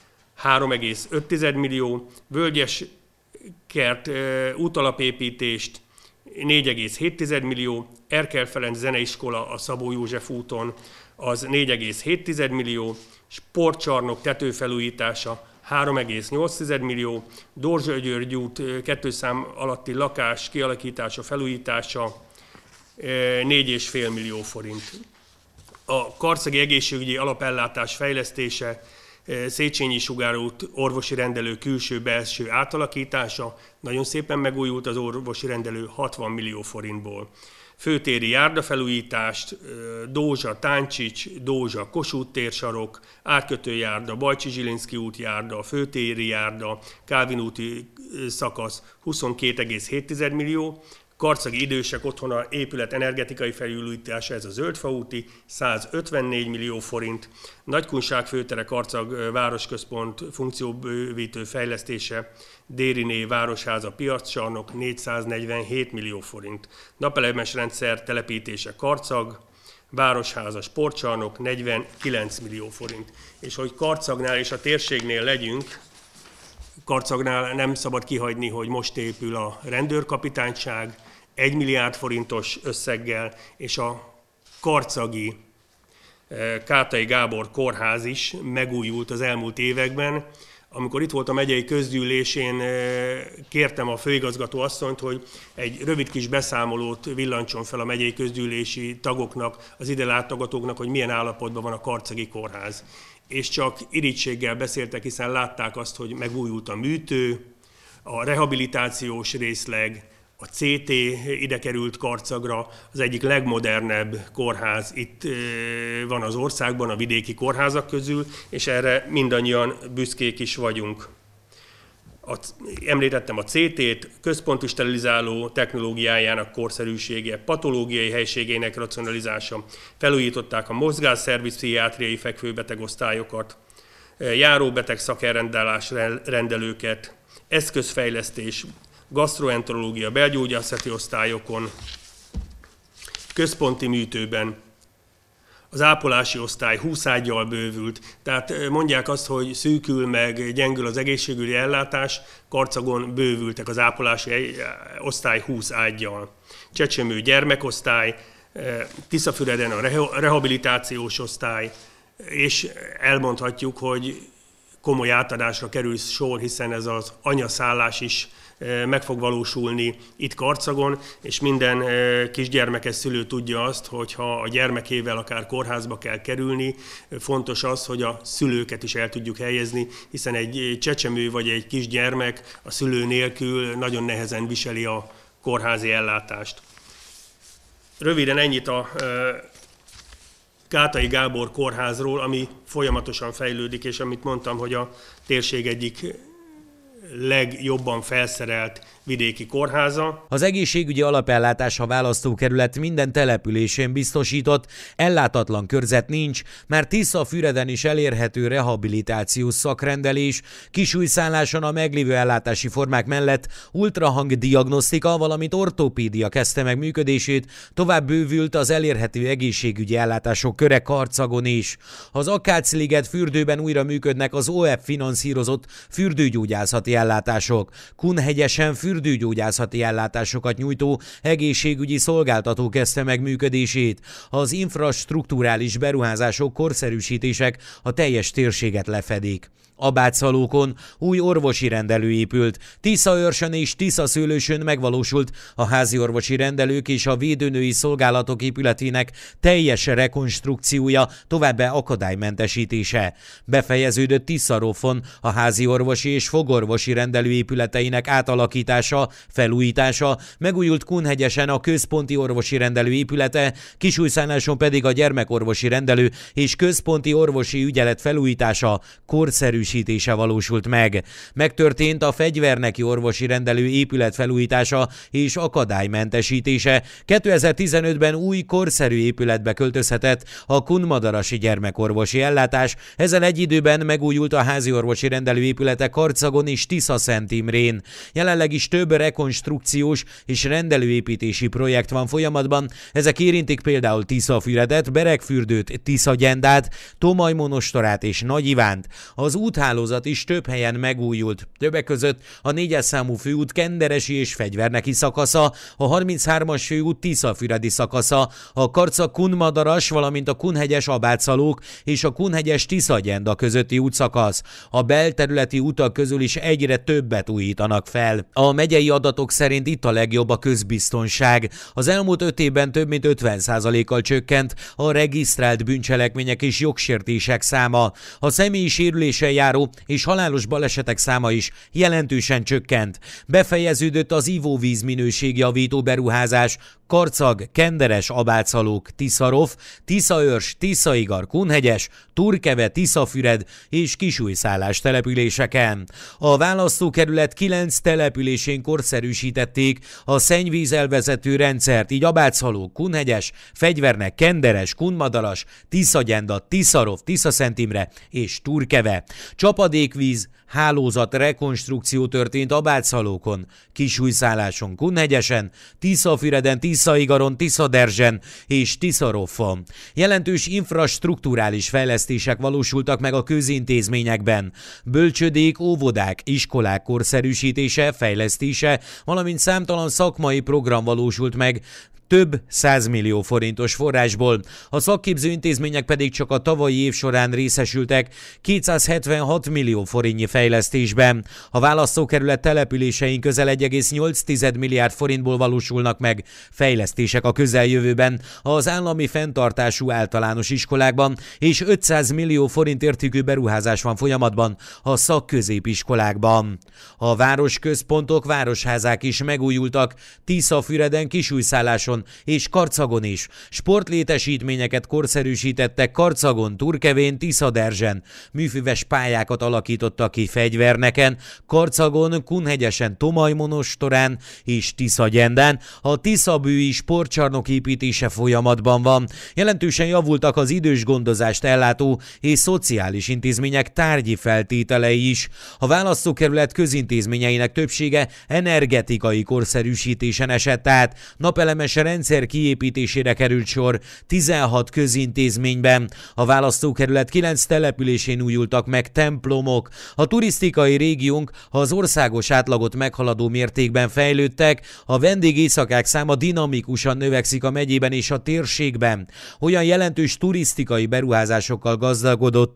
Speaker 11: 3,5 millió, völgyes kert útalapépítést 4,7 millió, Erkel Ferenc zeneiskola a Szabó József úton az 4,7 millió, sportcsarnok tetőfelújítása 3,8 millió, Dorzsa György út 2 szám alatti lakás kialakítása, felújítása 4,5 millió forint. A karcagi egészségügyi alapellátás fejlesztése, Széchenyi sugárút orvosi rendelő külső-belső átalakítása, nagyon szépen megújult az orvosi rendelő 60 millió forintból. Főtéri járdafelújítást, Dózsa Táncsics, Dózsa Kossuth térsarok, átkötőjárda, Bajcsi-Zsilinszky út járda, Főtéri járda, Kálvin úti szakasz 22,7 millió, Karcagi idősek otthona épület energetikai felújítása, ez a Zöldfa úti, 154 millió forint. Nagykunság főtere Karcag városközpont funkcióbővítő fejlesztése, Dériné városháza piaccsarnok 447 millió forint. Napelemes rendszer telepítése Karcag, városháza sportcsarnok 49 millió forint. És hogy Karcagnál és a térségnél legyünk, Karcagnál nem szabad kihagyni, hogy most épül a rendőrkapitányság 1 milliárd forintos összeggel, és a karcagi Kátai Gábor kórház is megújult az elmúlt években. Amikor itt volt a megyei közgyűlésén, kértem a főigazgató asszonyt, hogy egy rövid kis beszámolót villancson fel a megyei közgyűlési tagoknak, az ide látogatóknak, hogy milyen állapotban van a karcagi kórház. és csak irítséggel beszéltek, hiszen látták azt, hogy megújult a műtő, a rehabilitációs részleg, a CT ide került Karcagra, az egyik legmodernebb kórház itt van az országban, a vidéki kórházak közül, és erre mindannyian büszkék is vagyunk. Említettem a CT-t, központi sterilizáló technológiájának korszerűsége, patológiai helységének racionalizása, felújították a mozgásszerviz pszichiátriai fekvőbetegosztályokat, járóbeteg szakelrendellás rendelőket, eszközfejlesztés, gasztroenterológia, belgyógyászati osztályokon, központi műtőben. Az ápolási osztály 20 ággyal bővült, tehát mondják azt, hogy szűkül meg gyengül az egészségügyi ellátás, Karcagon bővültek az ápolási osztály 20 ággyal. Csecsemő gyermekosztály, Tiszafüreden a rehabilitációs osztály, és elmondhatjuk, hogy komoly átadásra kerül sor, hiszen ez az anyaszállás is meg fog valósulni itt Karcagon, és minden kisgyermekes szülő tudja azt, hogy ha a gyermekével akár kórházba kell kerülni, fontos az, hogy a szülőket is el tudjuk helyezni, hiszen egy csecsemő vagy egy kisgyermek a szülő nélkül nagyon nehezen viseli a kórházi ellátást. Röviden ennyit a Kátai Gábor kórházról, ami folyamatosan fejlődik, és amit mondtam, hogy a térség egyik legjobban felszerelt vidéki kórháza.
Speaker 18: Az egészségügyi alapellátás a választókerület minden településén biztosított, ellátatlan körzet nincs, már Tiszafüreden is elérhető rehabilitációs szakrendelés, Kisújszálláson a meglévő ellátási formák mellett ultrahangdiagnosztika, valamint ortopédia kezdte meg működését, tovább bővült az elérhető egészségügyi ellátások köre Karcagon is. Az Akácliget fürdőben újra működnek az OEP finanszírozott fürdőgyógyászati ellátások. Kunhegyesen fürdőgyógyászati ellátásokat nyújtó egészségügyi szolgáltató kezdte meg működését. Az infrastrukturális beruházások, korszerűsítések a teljes térséget lefedik. Abátszalókon új orvosi rendelő épült, Tiszaőrsön és Tiszaszőlősön megvalósult a házi orvosi rendelők és a védőnői szolgálatok épületének teljes rekonstrukciója, továbbá akadálymentesítése. Befejeződött Tiszarofon a házi orvosi és fogorvosi rendelő épületeinek átalakítása, felújítása, megújult Kunhegyesen a központi orvosi rendelő épülete, Kisújszálláson pedig a gyermekorvosi rendelő és központi orvosi ügyelet felújítása, korszerűsítése valósult meg. Megtörtént a fegyverneki orvosi rendelő épület felújítása és akadálymentesítése. 2015-ben új korszerű épületbe költözhetett a kunmadarasi gyermekorvosi ellátás, ezzel egy időben megújult a házi orvosi rendelő épülete Karcagon és Tiszaszent Imrén. Jelenleg is több rekonstrukciós és rendelőépítési projekt van folyamatban, ezek érintik például Tiszafüredet, Beregfürdőt, Tiszagyendát, Tomaj-Monostorát és Nagyivánt. Az úthálózat is több helyen megújult, többek között a 4-es számú főút kenderesi és fegyverneki szakasza, a 33-as főút tiszafüredi szakasza, a Karcag-Kunmadaras, valamint a Kunhegyes Abátszalók és a Kunhegyes Tiszagyenda közötti útszakasz. A belterületi utak közül is egyre többet újítanak fel. A megyei adatok szerint itt a legjobb a közbiztonság. Az elmúlt 5 évben több mint 50%-kal csökkent a regisztrált bűncselekmények és jogsértések száma. A személyi sérüléssel járó és halálos balesetek száma is jelentősen csökkent. Befejeződött az ivóvíz minőségjavító beruházás Karcag, Kenderes, Abátszalók, Tiszarof, Tiszaőrs, Tiszaigar, Kunhegyes, Turkeve, Tiszafüred és Kisújszállás településeken. A választókerület 9 településén korszerűsítették a szennyvízelvezető rendszert, így Abátszalók, Kunhegyes, Fegyvernek, Kenderes, Kunmadaras, Tiszagyenda, Tiszarof, Tiszaszent Imre és Turkeve. Csapadékvíz hálózat rekonstrukció történt Abátszalókon, Kisújszálláson, Kunhegyesen, Tiszafüreden, Tiszaigaron, Tiszaderzsen és Tiszarofon. Jelentős infrastrukturális fejlesztések valósultak meg a közintézményekben. Bölcsödék, óvodák, iskolák korszerűsítése, fejlesztése, valamint számtalan szakmai program valósult meg, több 100 millió forintos forrásból. A szakképző intézmények pedig csak a tavalyi év során részesültek 276 millió forintnyi fejlesztésben. A választókerület településein közel 1,8 milliárd forintból valósulnak meg fejlesztések a közeljövőben az állami fenntartású általános iskolákban, és 500 millió forint értékű beruházás van folyamatban a szakközépiskolákban. A városközpontok, városházák is megújultak Tiszafüreden, Kisújszálláson és Karcagon is. Sportlétesítményeket korszerűsítettek Karcagon, Turkevén, Tiszaderzsen. Műfüves pályákat alakítottak ki Fegyverneken, Karcagon, Kunhegyesen, Tomajmonostorán és Tiszagyendán. A Tiszabői sportcsarnok építése folyamatban van. Jelentősen javultak az idős gondozást ellátó és szociális intézmények tárgyi feltételei is. A választókerület közintézményeinek többsége energetikai korszerűsítésen esett át. Napelemes rendszer kiépítésére került sor 16 közintézményben. A választókerület 9 településén újultak meg templomok. A turisztikai régiónk az országos átlagot meghaladó mértékben fejlődtek, a vendégészakák száma dinamikusan növekszik a megyében és a térségben. Olyan jelentős turisztikai beruházásokkal gazdagodott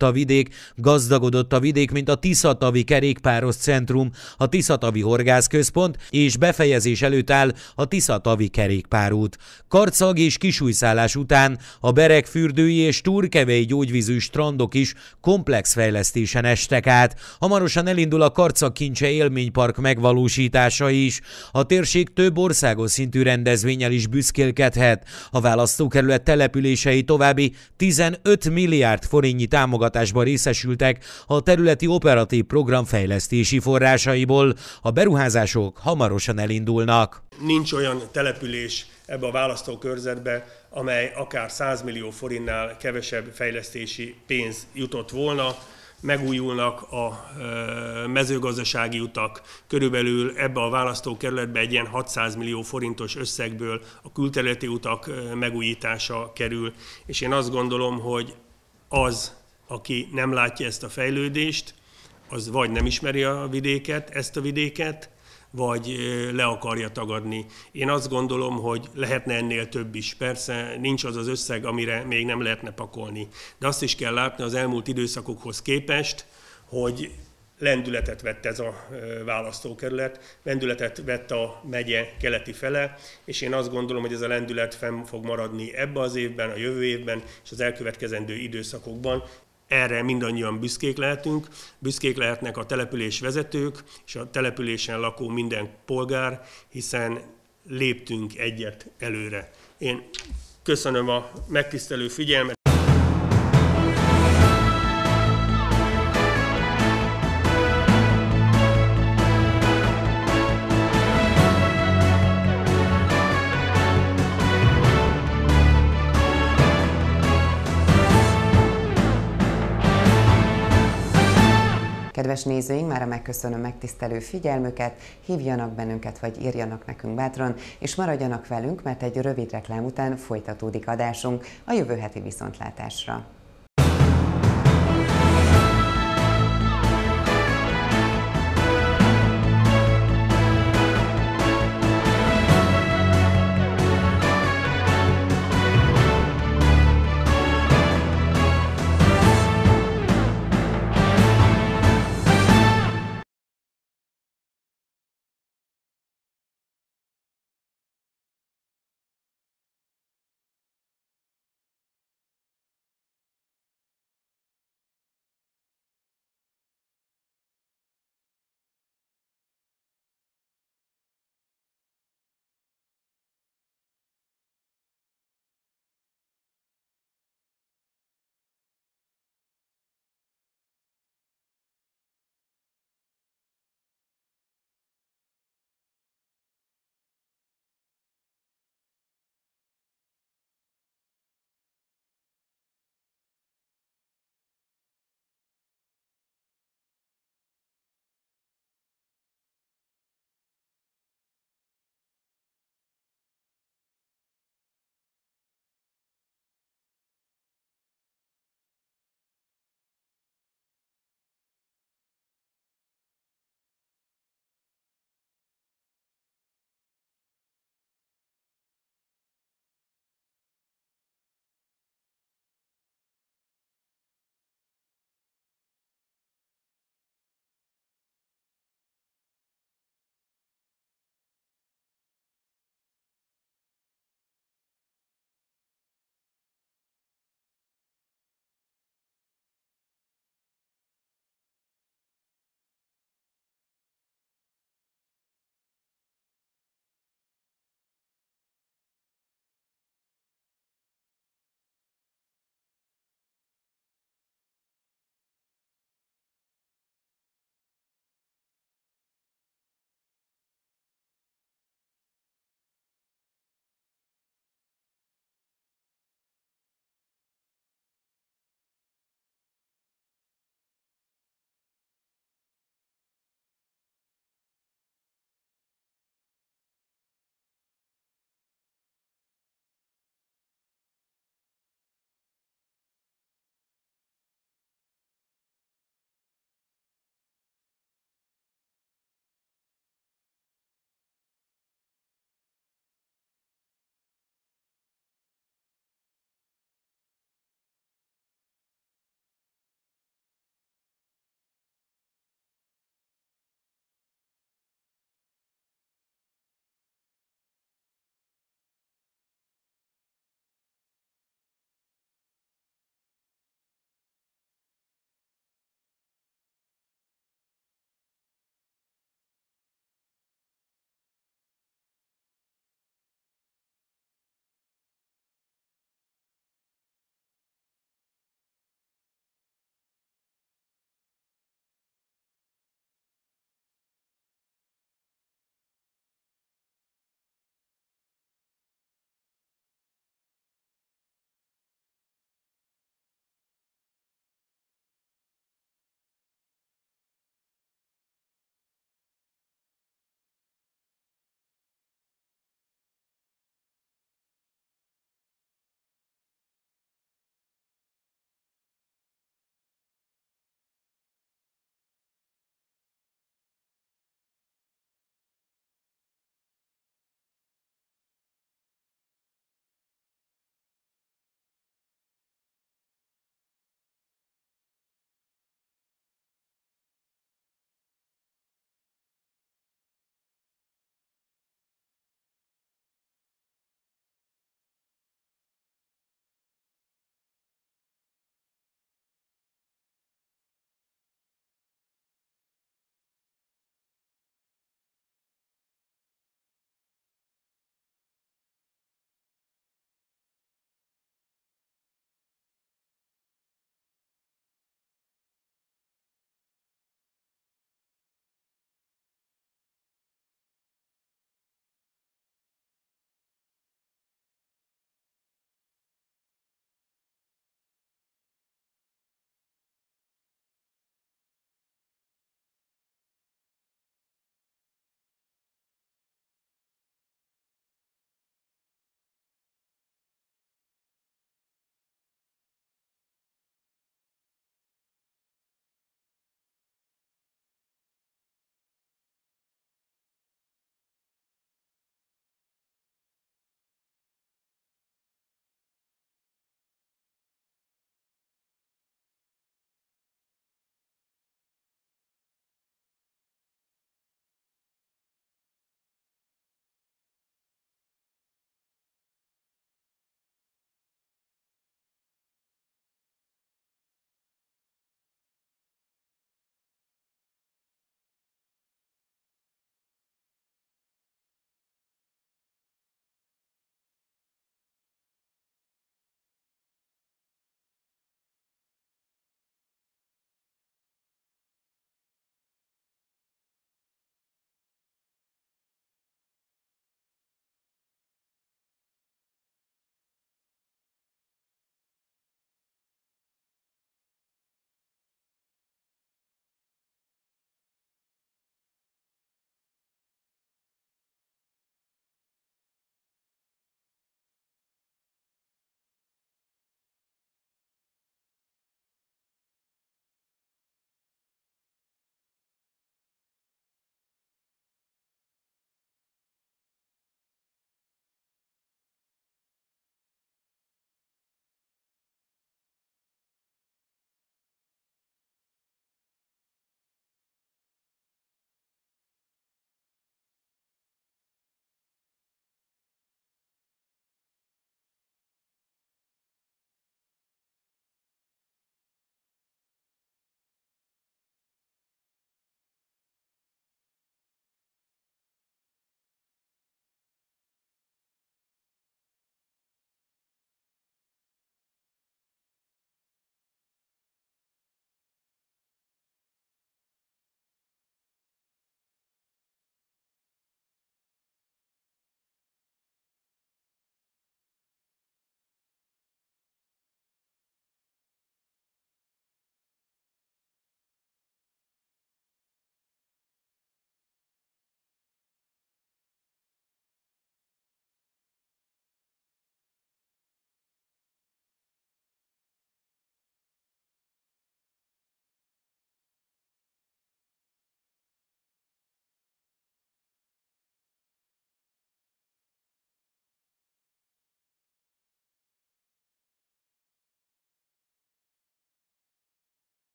Speaker 18: a vidék, mint a Tiszatavi kerékpáros centrum, a Tiszatavi horgászközpont, és befejezés előtt áll a Tiszatavi kerékpárút. Karcag és Kisújszállás után a Beregfürdői és Turkevei gyógyvízű strandok is komplex fejlesztésen estek át. Hamarosan elindul a Karcag Kincse élménypark megvalósítása is. A térség több országos szintű rendezvénnyel is büszkélkedhet. A választókerület települései további 15 milliárd forintnyi támogatásban részesültek a területi operatív program fejlesztési forrásaiból. A beruházások hamarosan elindulnak.
Speaker 11: Nincs olyan település ebbe a választókörzetbe, amely akár 100 millió forintnál kevesebb fejlesztési pénz jutott volna. Megújulnak a mezőgazdasági utak, körülbelül ebbe a választókerületbe egy ilyen 600 millió forintos összegből a külterületi utak megújítása kerül, és én azt gondolom, hogy az, aki nem látja ezt a fejlődést, az vagy nem ismeri ezt a vidéket, vagy le akarja tagadni. Én azt gondolom, hogy lehetne ennél több is. Persze nincs az az összeg, amire még nem lehetne pakolni. De azt is kell látni az elmúlt időszakokhoz képest, hogy lendületet vett ez a választókerület, lendületet vett a megye keleti fele, és én azt gondolom, hogy ez a lendület fenn fog maradni ebbe az évben, a jövő évben és az elkövetkezendő időszakokban. Erre mindannyian büszkék lehetünk, büszkék lehetnek a település vezetők és a településen lakó minden polgár, hiszen léptünk egyet előre. Én köszönöm a megtisztelő figyelmet.
Speaker 1: Kedves nézőink, mára megköszönöm megtisztelő figyelmüket, hívjanak bennünket, vagy írjanak nekünk bátran, és maradjanak velünk, mert egy rövid reklám után folytatódik adásunk a jövő heti viszontlátásra.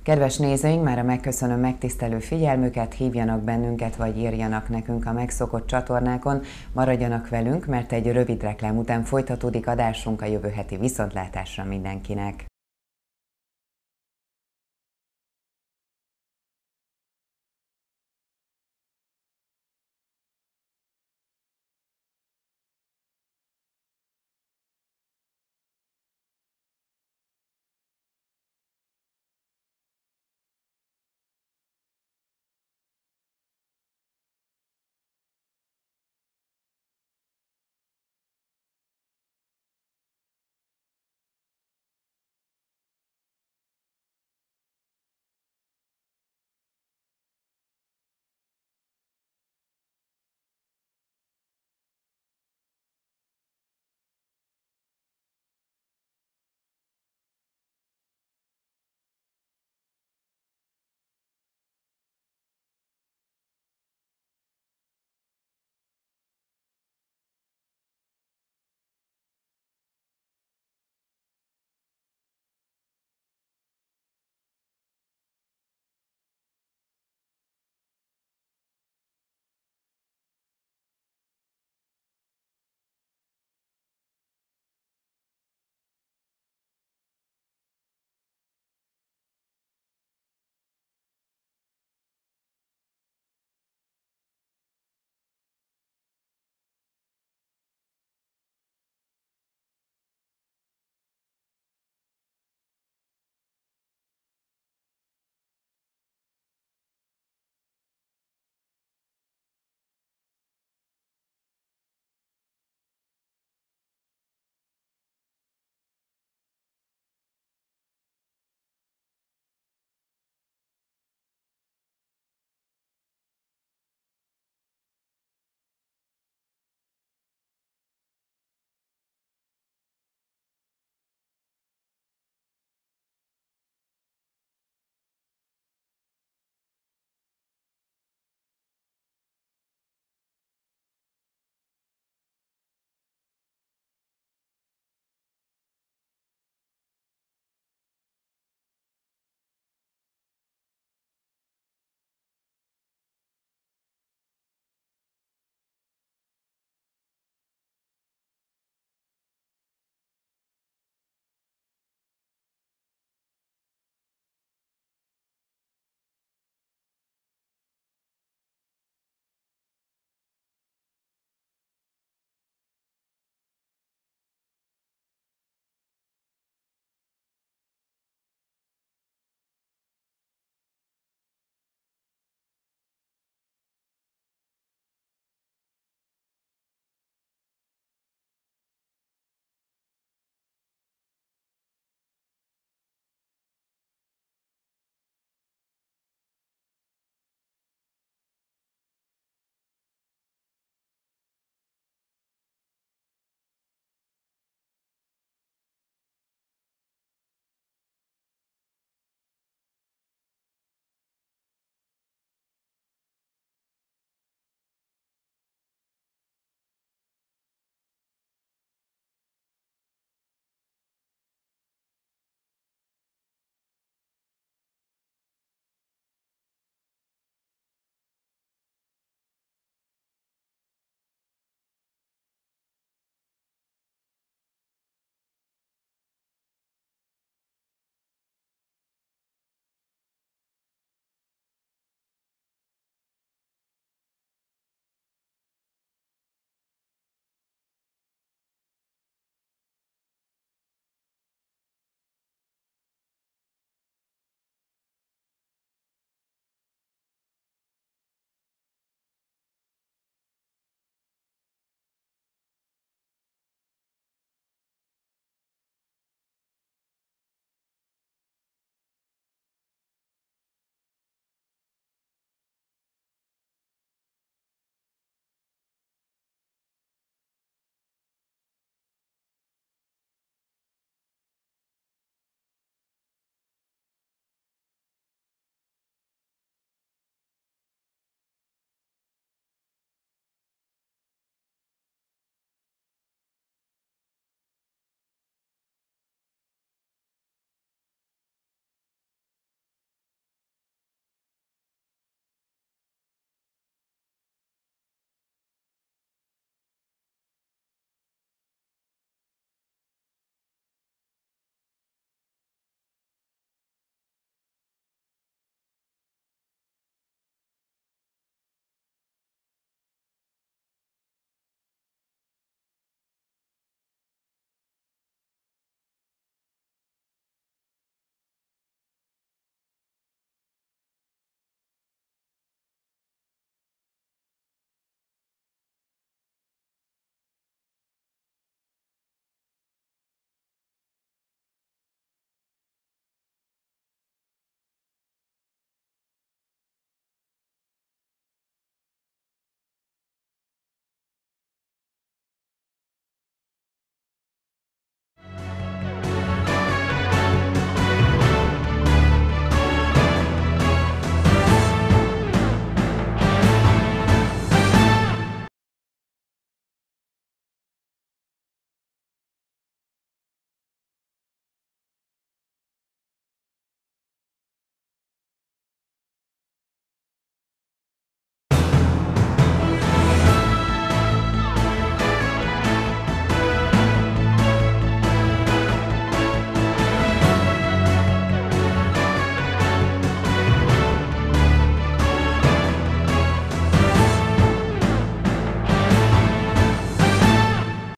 Speaker 1: Kedves nézőink, mára megköszönöm megtisztelő figyelmüket, hívjanak bennünket, vagy írjanak nekünk a megszokott csatornákon, maradjanak velünk, mert egy rövid reklám után folytatódik adásunk. A jövő heti viszontlátásra mindenkinek!